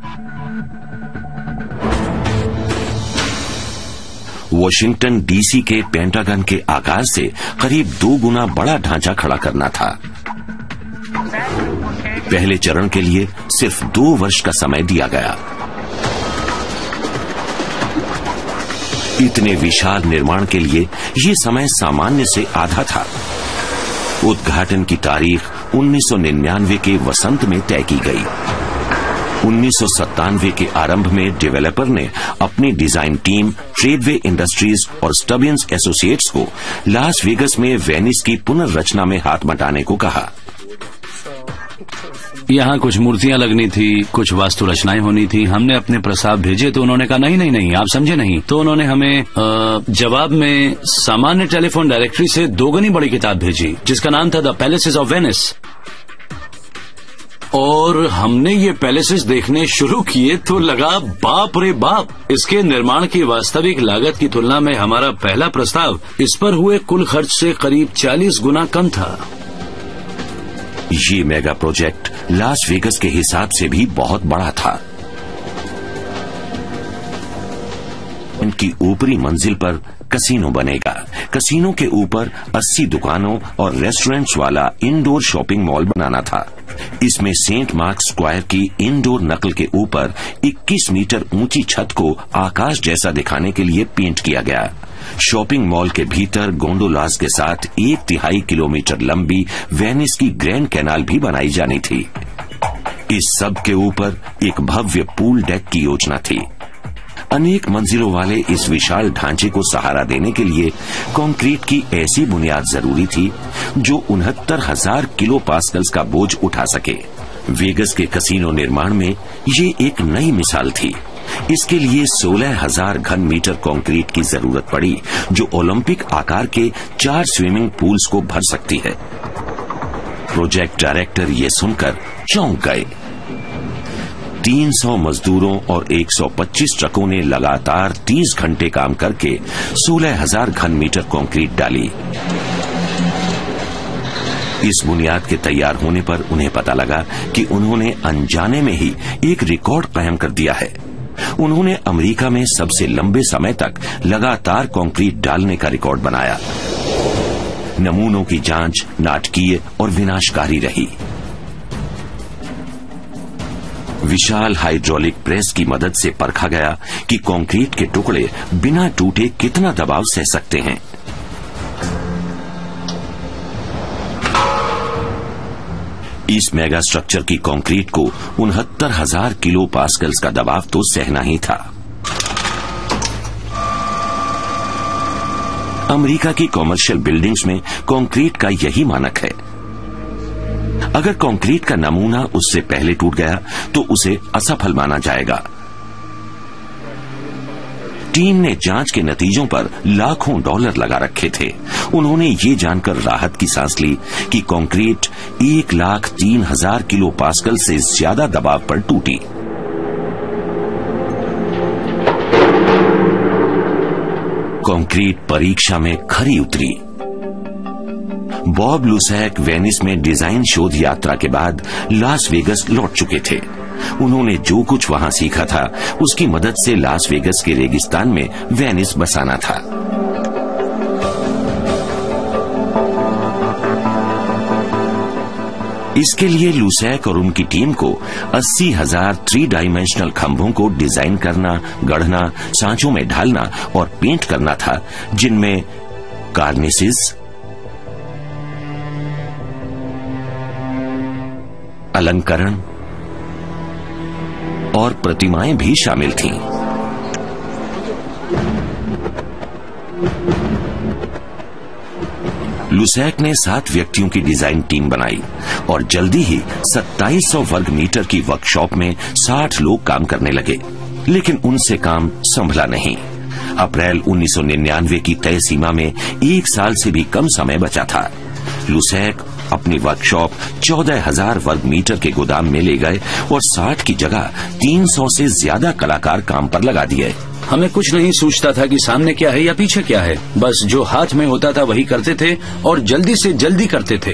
वॉशिंगटन डीसी के पेंटागन के आकार से करीब दो गुना बड़ा ढांचा खड़ा करना था। पहले चरण के लिए सिर्फ दो वर्ष का समय दिया गया। इतने विशाल निर्माण के लिए ये समय सामान्य से आधा था। उद्घाटन की तारीख उन्नीस सौ निन्यानवे के वसंत में तय की गई। उन्नीस सौ सत्तानवे के आरंभ में डेवलपर ने अपनी डिजाइन टीम ट्रेडवे इंडस्ट्रीज और स्टबियंस एसोसिएट्स को लास वेगस में वेनिस की पुनर्रचना में हाथ बटाने को कहा। यहाँ कुछ मूर्तियाँ लगनी थी, कुछ वास्तु रचनाएं होनी थी। हमने अपने प्रस्ताव भेजे तो उन्होंने कहा नहीं नहीं नहीं, आप समझे नहीं। तो उन्होंने हमें आ, जवाब में सामान्य टेलीफोन डायरेक्टरी से दोगुनी बड़ी किताब भेजी जिसका नाम था द पैलेसेस ऑफ वेनिस। और हमने ये पैलेसेस देखने शुरू किए तो लगा बाप रे बाप, इसके निर्माण की वास्तविक लागत की तुलना में हमारा पहला प्रस्ताव इस पर हुए कुल खर्च से करीब चालीस गुना कम था। ये मेगा प्रोजेक्ट लास वेगस के हिसाब से भी बहुत बड़ा था। इनकी ऊपरी मंजिल पर कसीनो बनेगा। कसीनो के ऊपर अस्सी दुकानों और रेस्टोरेंट्स वाला इंडोर शॉपिंग मॉल बनाना था। इसमें सेंट मार्क स्क्वायर की इंडोर नकल के ऊपर इक्कीस मीटर ऊंची छत को आकाश जैसा दिखाने के लिए पेंट किया गया। शॉपिंग मॉल के भीतर गोंडोलास के साथ एक तिहाई किलोमीटर लंबी वेनिस की ग्रैंड कैनाल भी बनाई जानी थी। इस सब के ऊपर एक भव्य पूल डेक की योजना थी। अनेक मंजिलों वाले इस विशाल ढांचे को सहारा देने के लिए कंक्रीट की ऐसी बुनियाद जरूरी थी जो उनहत्तर हजार किलो पास्कल्स का बोझ उठा सके। वेगस के कसीनो निर्माण में ये एक नई मिसाल थी। इसके लिए सोलह हजार घन मीटर कंक्रीट की जरूरत पड़ी जो ओलंपिक आकार के चार स्विमिंग पूल्स को भर सकती है। प्रोजेक्ट डायरेक्टर ये सुनकर चौंक गए। तीन सौ मजदूरों और एक सौ पच्चीस ट्रकों ने लगातार तीस घंटे काम करके सोलह हजार घन मीटर कंक्रीट डाली। इस बुनियाद के तैयार होने पर उन्हें पता लगा कि उन्होंने अनजाने में ही एक रिकॉर्ड कायम कर दिया है। उन्होंने अमेरिका में सबसे लंबे समय तक लगातार कंक्रीट डालने का रिकॉर्ड बनाया। नमूनों की जांच नाटकीय और विनाशकारी रही। विशाल हाइड्रोलिक प्रेस की मदद से परखा गया कि कंक्रीट के टुकड़े बिना टूटे कितना दबाव सह सकते हैं। इस मेगा स्ट्रक्चर की कंक्रीट को उनहत्तर हजार किलो पास्कल्स का दबाव तो सहना ही था। अमेरिका की कॉमर्शियल बिल्डिंग्स में कंक्रीट का यही मानक है। अगर कंक्रीट का नमूना उससे पहले टूट गया तो उसे असफल माना जाएगा। टीम ने जांच के नतीजों पर लाखों डॉलर लगा रखे थे। उन्होंने ये जानकर राहत की सांस ली कि कंक्रीट एक लाख तीन हजार किलो पास्कल से ज्यादा दबाव पर टूटी। कंक्रीट परीक्षा में खरी उतरी। बॉब लुसैक वेनिस में डिजाइन शोध यात्रा के बाद लास वेगस लौट चुके थे। उन्होंने जो कुछ वहां सीखा था उसकी मदद से लास वेगस के रेगिस्तान में वेनिस बसाना था। इसके लिए लुसैक और उनकी टीम को अस्सी हजार थ्री डायमेंशनल खंभों को डिजाइन करना, गढ़ना, सांचों में ढालना और पेंट करना था, जिनमें कार्निसेस, अलंकरण और प्रतिमाएं भी शामिल थीं। लुसैक ने सात व्यक्तियों की डिजाइन टीम बनाई और जल्दी ही सत्ताईस सौ वर्ग मीटर की वर्कशॉप में साठ लोग काम करने लगे, लेकिन उनसे काम संभला नहीं। अप्रैल उन्नीस सौ निन्यानवे की तय सीमा में एक साल से भी कम समय बचा था। लुसैक अपनी वर्कशॉप चौदह हजार वर्ग मीटर के गोदाम में ले गए और साठ की जगह तीन सौ से ज्यादा कलाकार काम पर लगा दिए। हमें कुछ नहीं सूझता था कि सामने क्या है या पीछे क्या है, बस जो हाथ में होता था वही करते थे और जल्दी से जल्दी करते थे।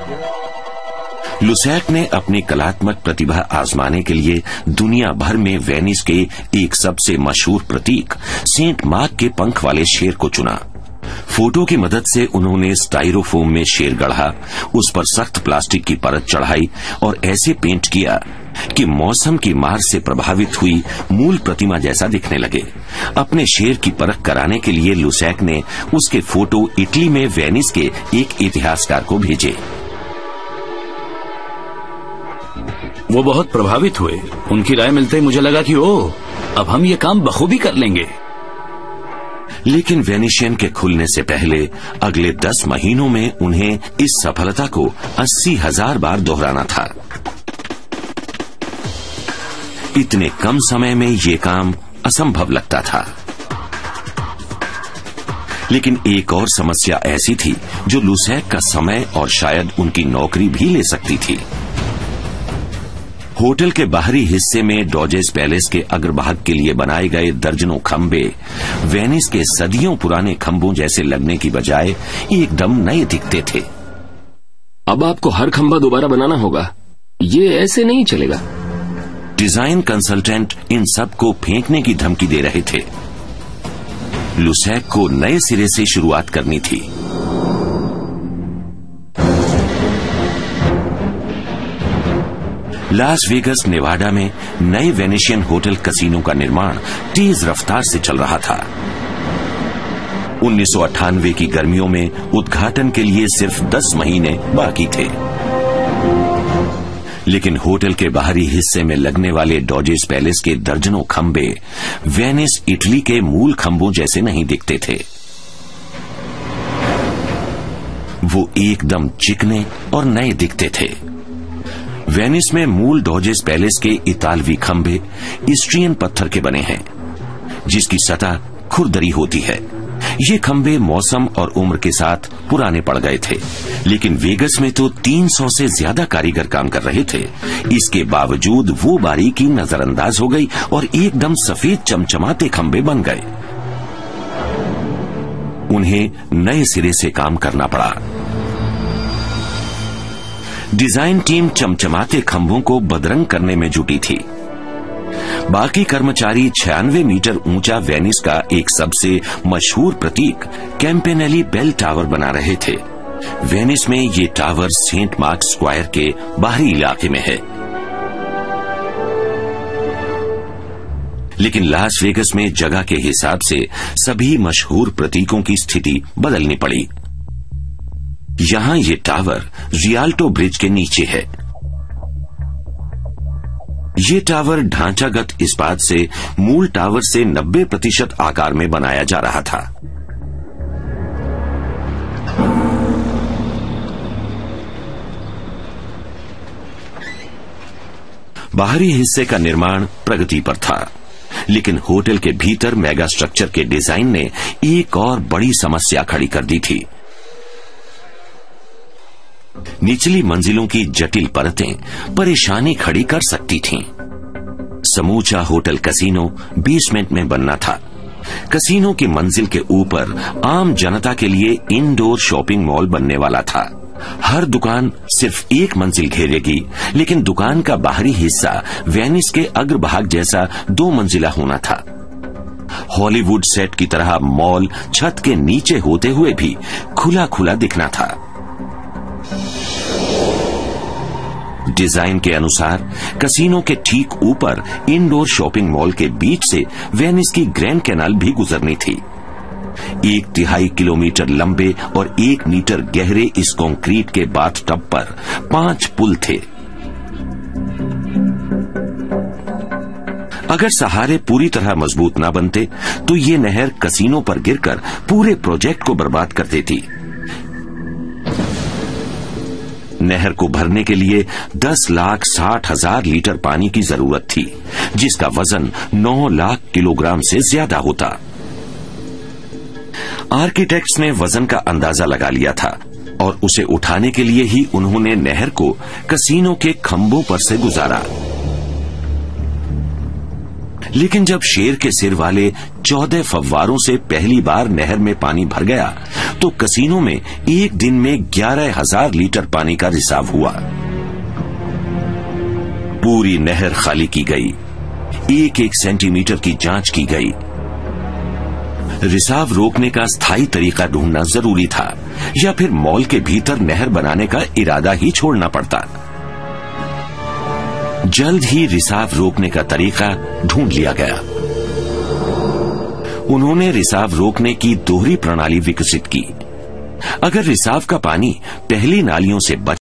लुसैक ने अपनी कलात्मक प्रतिभा आजमाने के लिए दुनिया भर में वेनिस के एक सबसे मशहूर प्रतीक सेंट मार्क के पंख वाले शेर को चुना। फोटो की मदद से उन्होंने स्टाइरोफोम में शेर गढ़ा, उस पर सख्त प्लास्टिक की परत चढ़ाई और ऐसे पेंट किया कि मौसम की मार से प्रभावित हुई मूल प्रतिमा जैसा दिखने लगे। अपने शेर की परख कराने के लिए लुसैक ने उसके फोटो इटली में वेनिस के एक इतिहासकार को भेजे। वो बहुत प्रभावित हुए। उनकी राय मिलते ही मुझे लगा कि ओह, अब हम ये काम बखूबी कर लेंगे। लेकिन वेनिशियन के खुलने से पहले अगले दस महीनों में उन्हें इस सफलता को अस्सी हजार बार दोहराना था। इतने कम समय में ये काम असंभव लगता था, लेकिन एक और समस्या ऐसी थी जो लुसैक का समय और शायद उनकी नौकरी भी ले सकती थी। होटल के बाहरी हिस्से में डॉजेस पैलेस के अग्रभाग के लिए बनाए गए दर्जनों खंबे वेनिस के सदियों पुराने खंभों जैसे लगने की बजाय एकदम नए दिखते थे। अब आपको हर खंभा दोबारा बनाना होगा, ये ऐसे नहीं चलेगा। डिजाइन कंसल्टेंट इन सब को फेंकने की धमकी दे रहे थे। लुसैक को नए सिरे से शुरुआत करनी थी। लास वेगस नेवाडा में नए वेनेशियन होटल कसिनो का निर्माण तेज रफ्तार से चल रहा था। उन्नीस सौ अट्ठानवे की गर्मियों में उद्घाटन के लिए सिर्फ दस महीने बाकी थे, लेकिन होटल के बाहरी हिस्से में लगने वाले डॉजेस पैलेस के दर्जनों खंबे वेनिस इटली के मूल खंभों जैसे नहीं दिखते थे। वो एकदम चिकने और नए दिखते थे। वेनिस में मूल डॉजेस पैलेस के इतालवी खंभे इस्ट्रियन पत्थर के बने हैं, जिसकी सतह खुरदरी होती है। ये खंभे मौसम और उम्र के साथ पुराने पड़ गए थे, लेकिन वेगस में तो तीन सौ से ज्यादा कारीगर काम कर रहे थे। इसके बावजूद वो बारीकी नजरअंदाज हो गई और एकदम सफेद चमचमाते खंभे बन गए। उन्हें नए सिरे से काम करना पड़ा। डिजाइन टीम चमचमाते खंभों को बदरंग करने में जुटी थी। बाकी कर्मचारी छियानवे मीटर ऊंचा वेनिस का एक सबसे मशहूर प्रतीक कैंपेनेली बेल टावर बना रहे थे। वेनिस में ये टावर सेंट मार्क स्क्वायर के बाहरी इलाके में है, लेकिन लास वेगस में जगह के हिसाब से सभी मशहूर प्रतीकों की स्थिति बदलनी पड़ी। यहां ये टावर रियाल्टो ब्रिज के नीचे है। ये टावर ढांचागत इस्पात से मूल टावर से नब्बे प्रतिशत आकार में बनाया जा रहा था। बाहरी हिस्से का निर्माण प्रगति पर था, लेकिन होटल के भीतर मेगा स्ट्रक्चर के डिजाइन ने एक और बड़ी समस्या खड़ी कर दी थी। निचली मंजिलों की जटिल परतें परेशानी खड़ी कर सकती थीं। समूचा होटल कसिनो बेसमेंट में बनना था। कसिनो की मंजिल के ऊपर आम जनता के लिए इंडोर शॉपिंग मॉल बनने वाला था। हर दुकान सिर्फ एक मंजिल घेरेगी, लेकिन दुकान का बाहरी हिस्सा वेनिस के अग्रभाग जैसा दो मंजिला होना था। हॉलीवुड सेट की तरह मॉल छत के नीचे होते हुए भी खुला खुला दिखना था। डिजाइन के अनुसार कसिनो के ठीक ऊपर इंडोर शॉपिंग मॉल के बीच से वेनिस की ग्रैंड कैनाल भी गुजरनी थी। एक तिहाई किलोमीटर लंबे और एक मीटर गहरे इस कंक्रीट के बाथटब पर पांच पुल थे। अगर सहारे पूरी तरह मजबूत न बनते तो ये नहर कसिनो पर गिरकर पूरे प्रोजेक्ट को बर्बाद कर देती। नहर को भरने के लिए दस लाख साठ हजार लीटर पानी की जरूरत थी, जिसका वजन नौ लाख किलोग्राम से ज्यादा होता। आर्किटेक्ट्स ने वजन का अंदाजा लगा लिया था और उसे उठाने के लिए ही उन्होंने नहर को कसिनो के खंभों पर से गुजारा। लेकिन जब शेर के सिर वाले चौदह फव्वारों से पहली बार नहर में पानी भर गया तो कसिनो में एक दिन में ग्यारह हजार लीटर पानी का रिसाव हुआ। पूरी नहर खाली की गई, एक एक सेंटीमीटर की जांच की गई। रिसाव रोकने का स्थायी तरीका ढूंढना जरूरी था, या फिर मॉल के भीतर नहर बनाने का इरादा ही छोड़ना पड़ता। जल्द ही रिसाव रोकने का तरीका ढूंढ लिया गया। उन्होंने रिसाव रोकने की दोहरी प्रणाली विकसित की। अगर रिसाव का पानी पहली नालियों से बच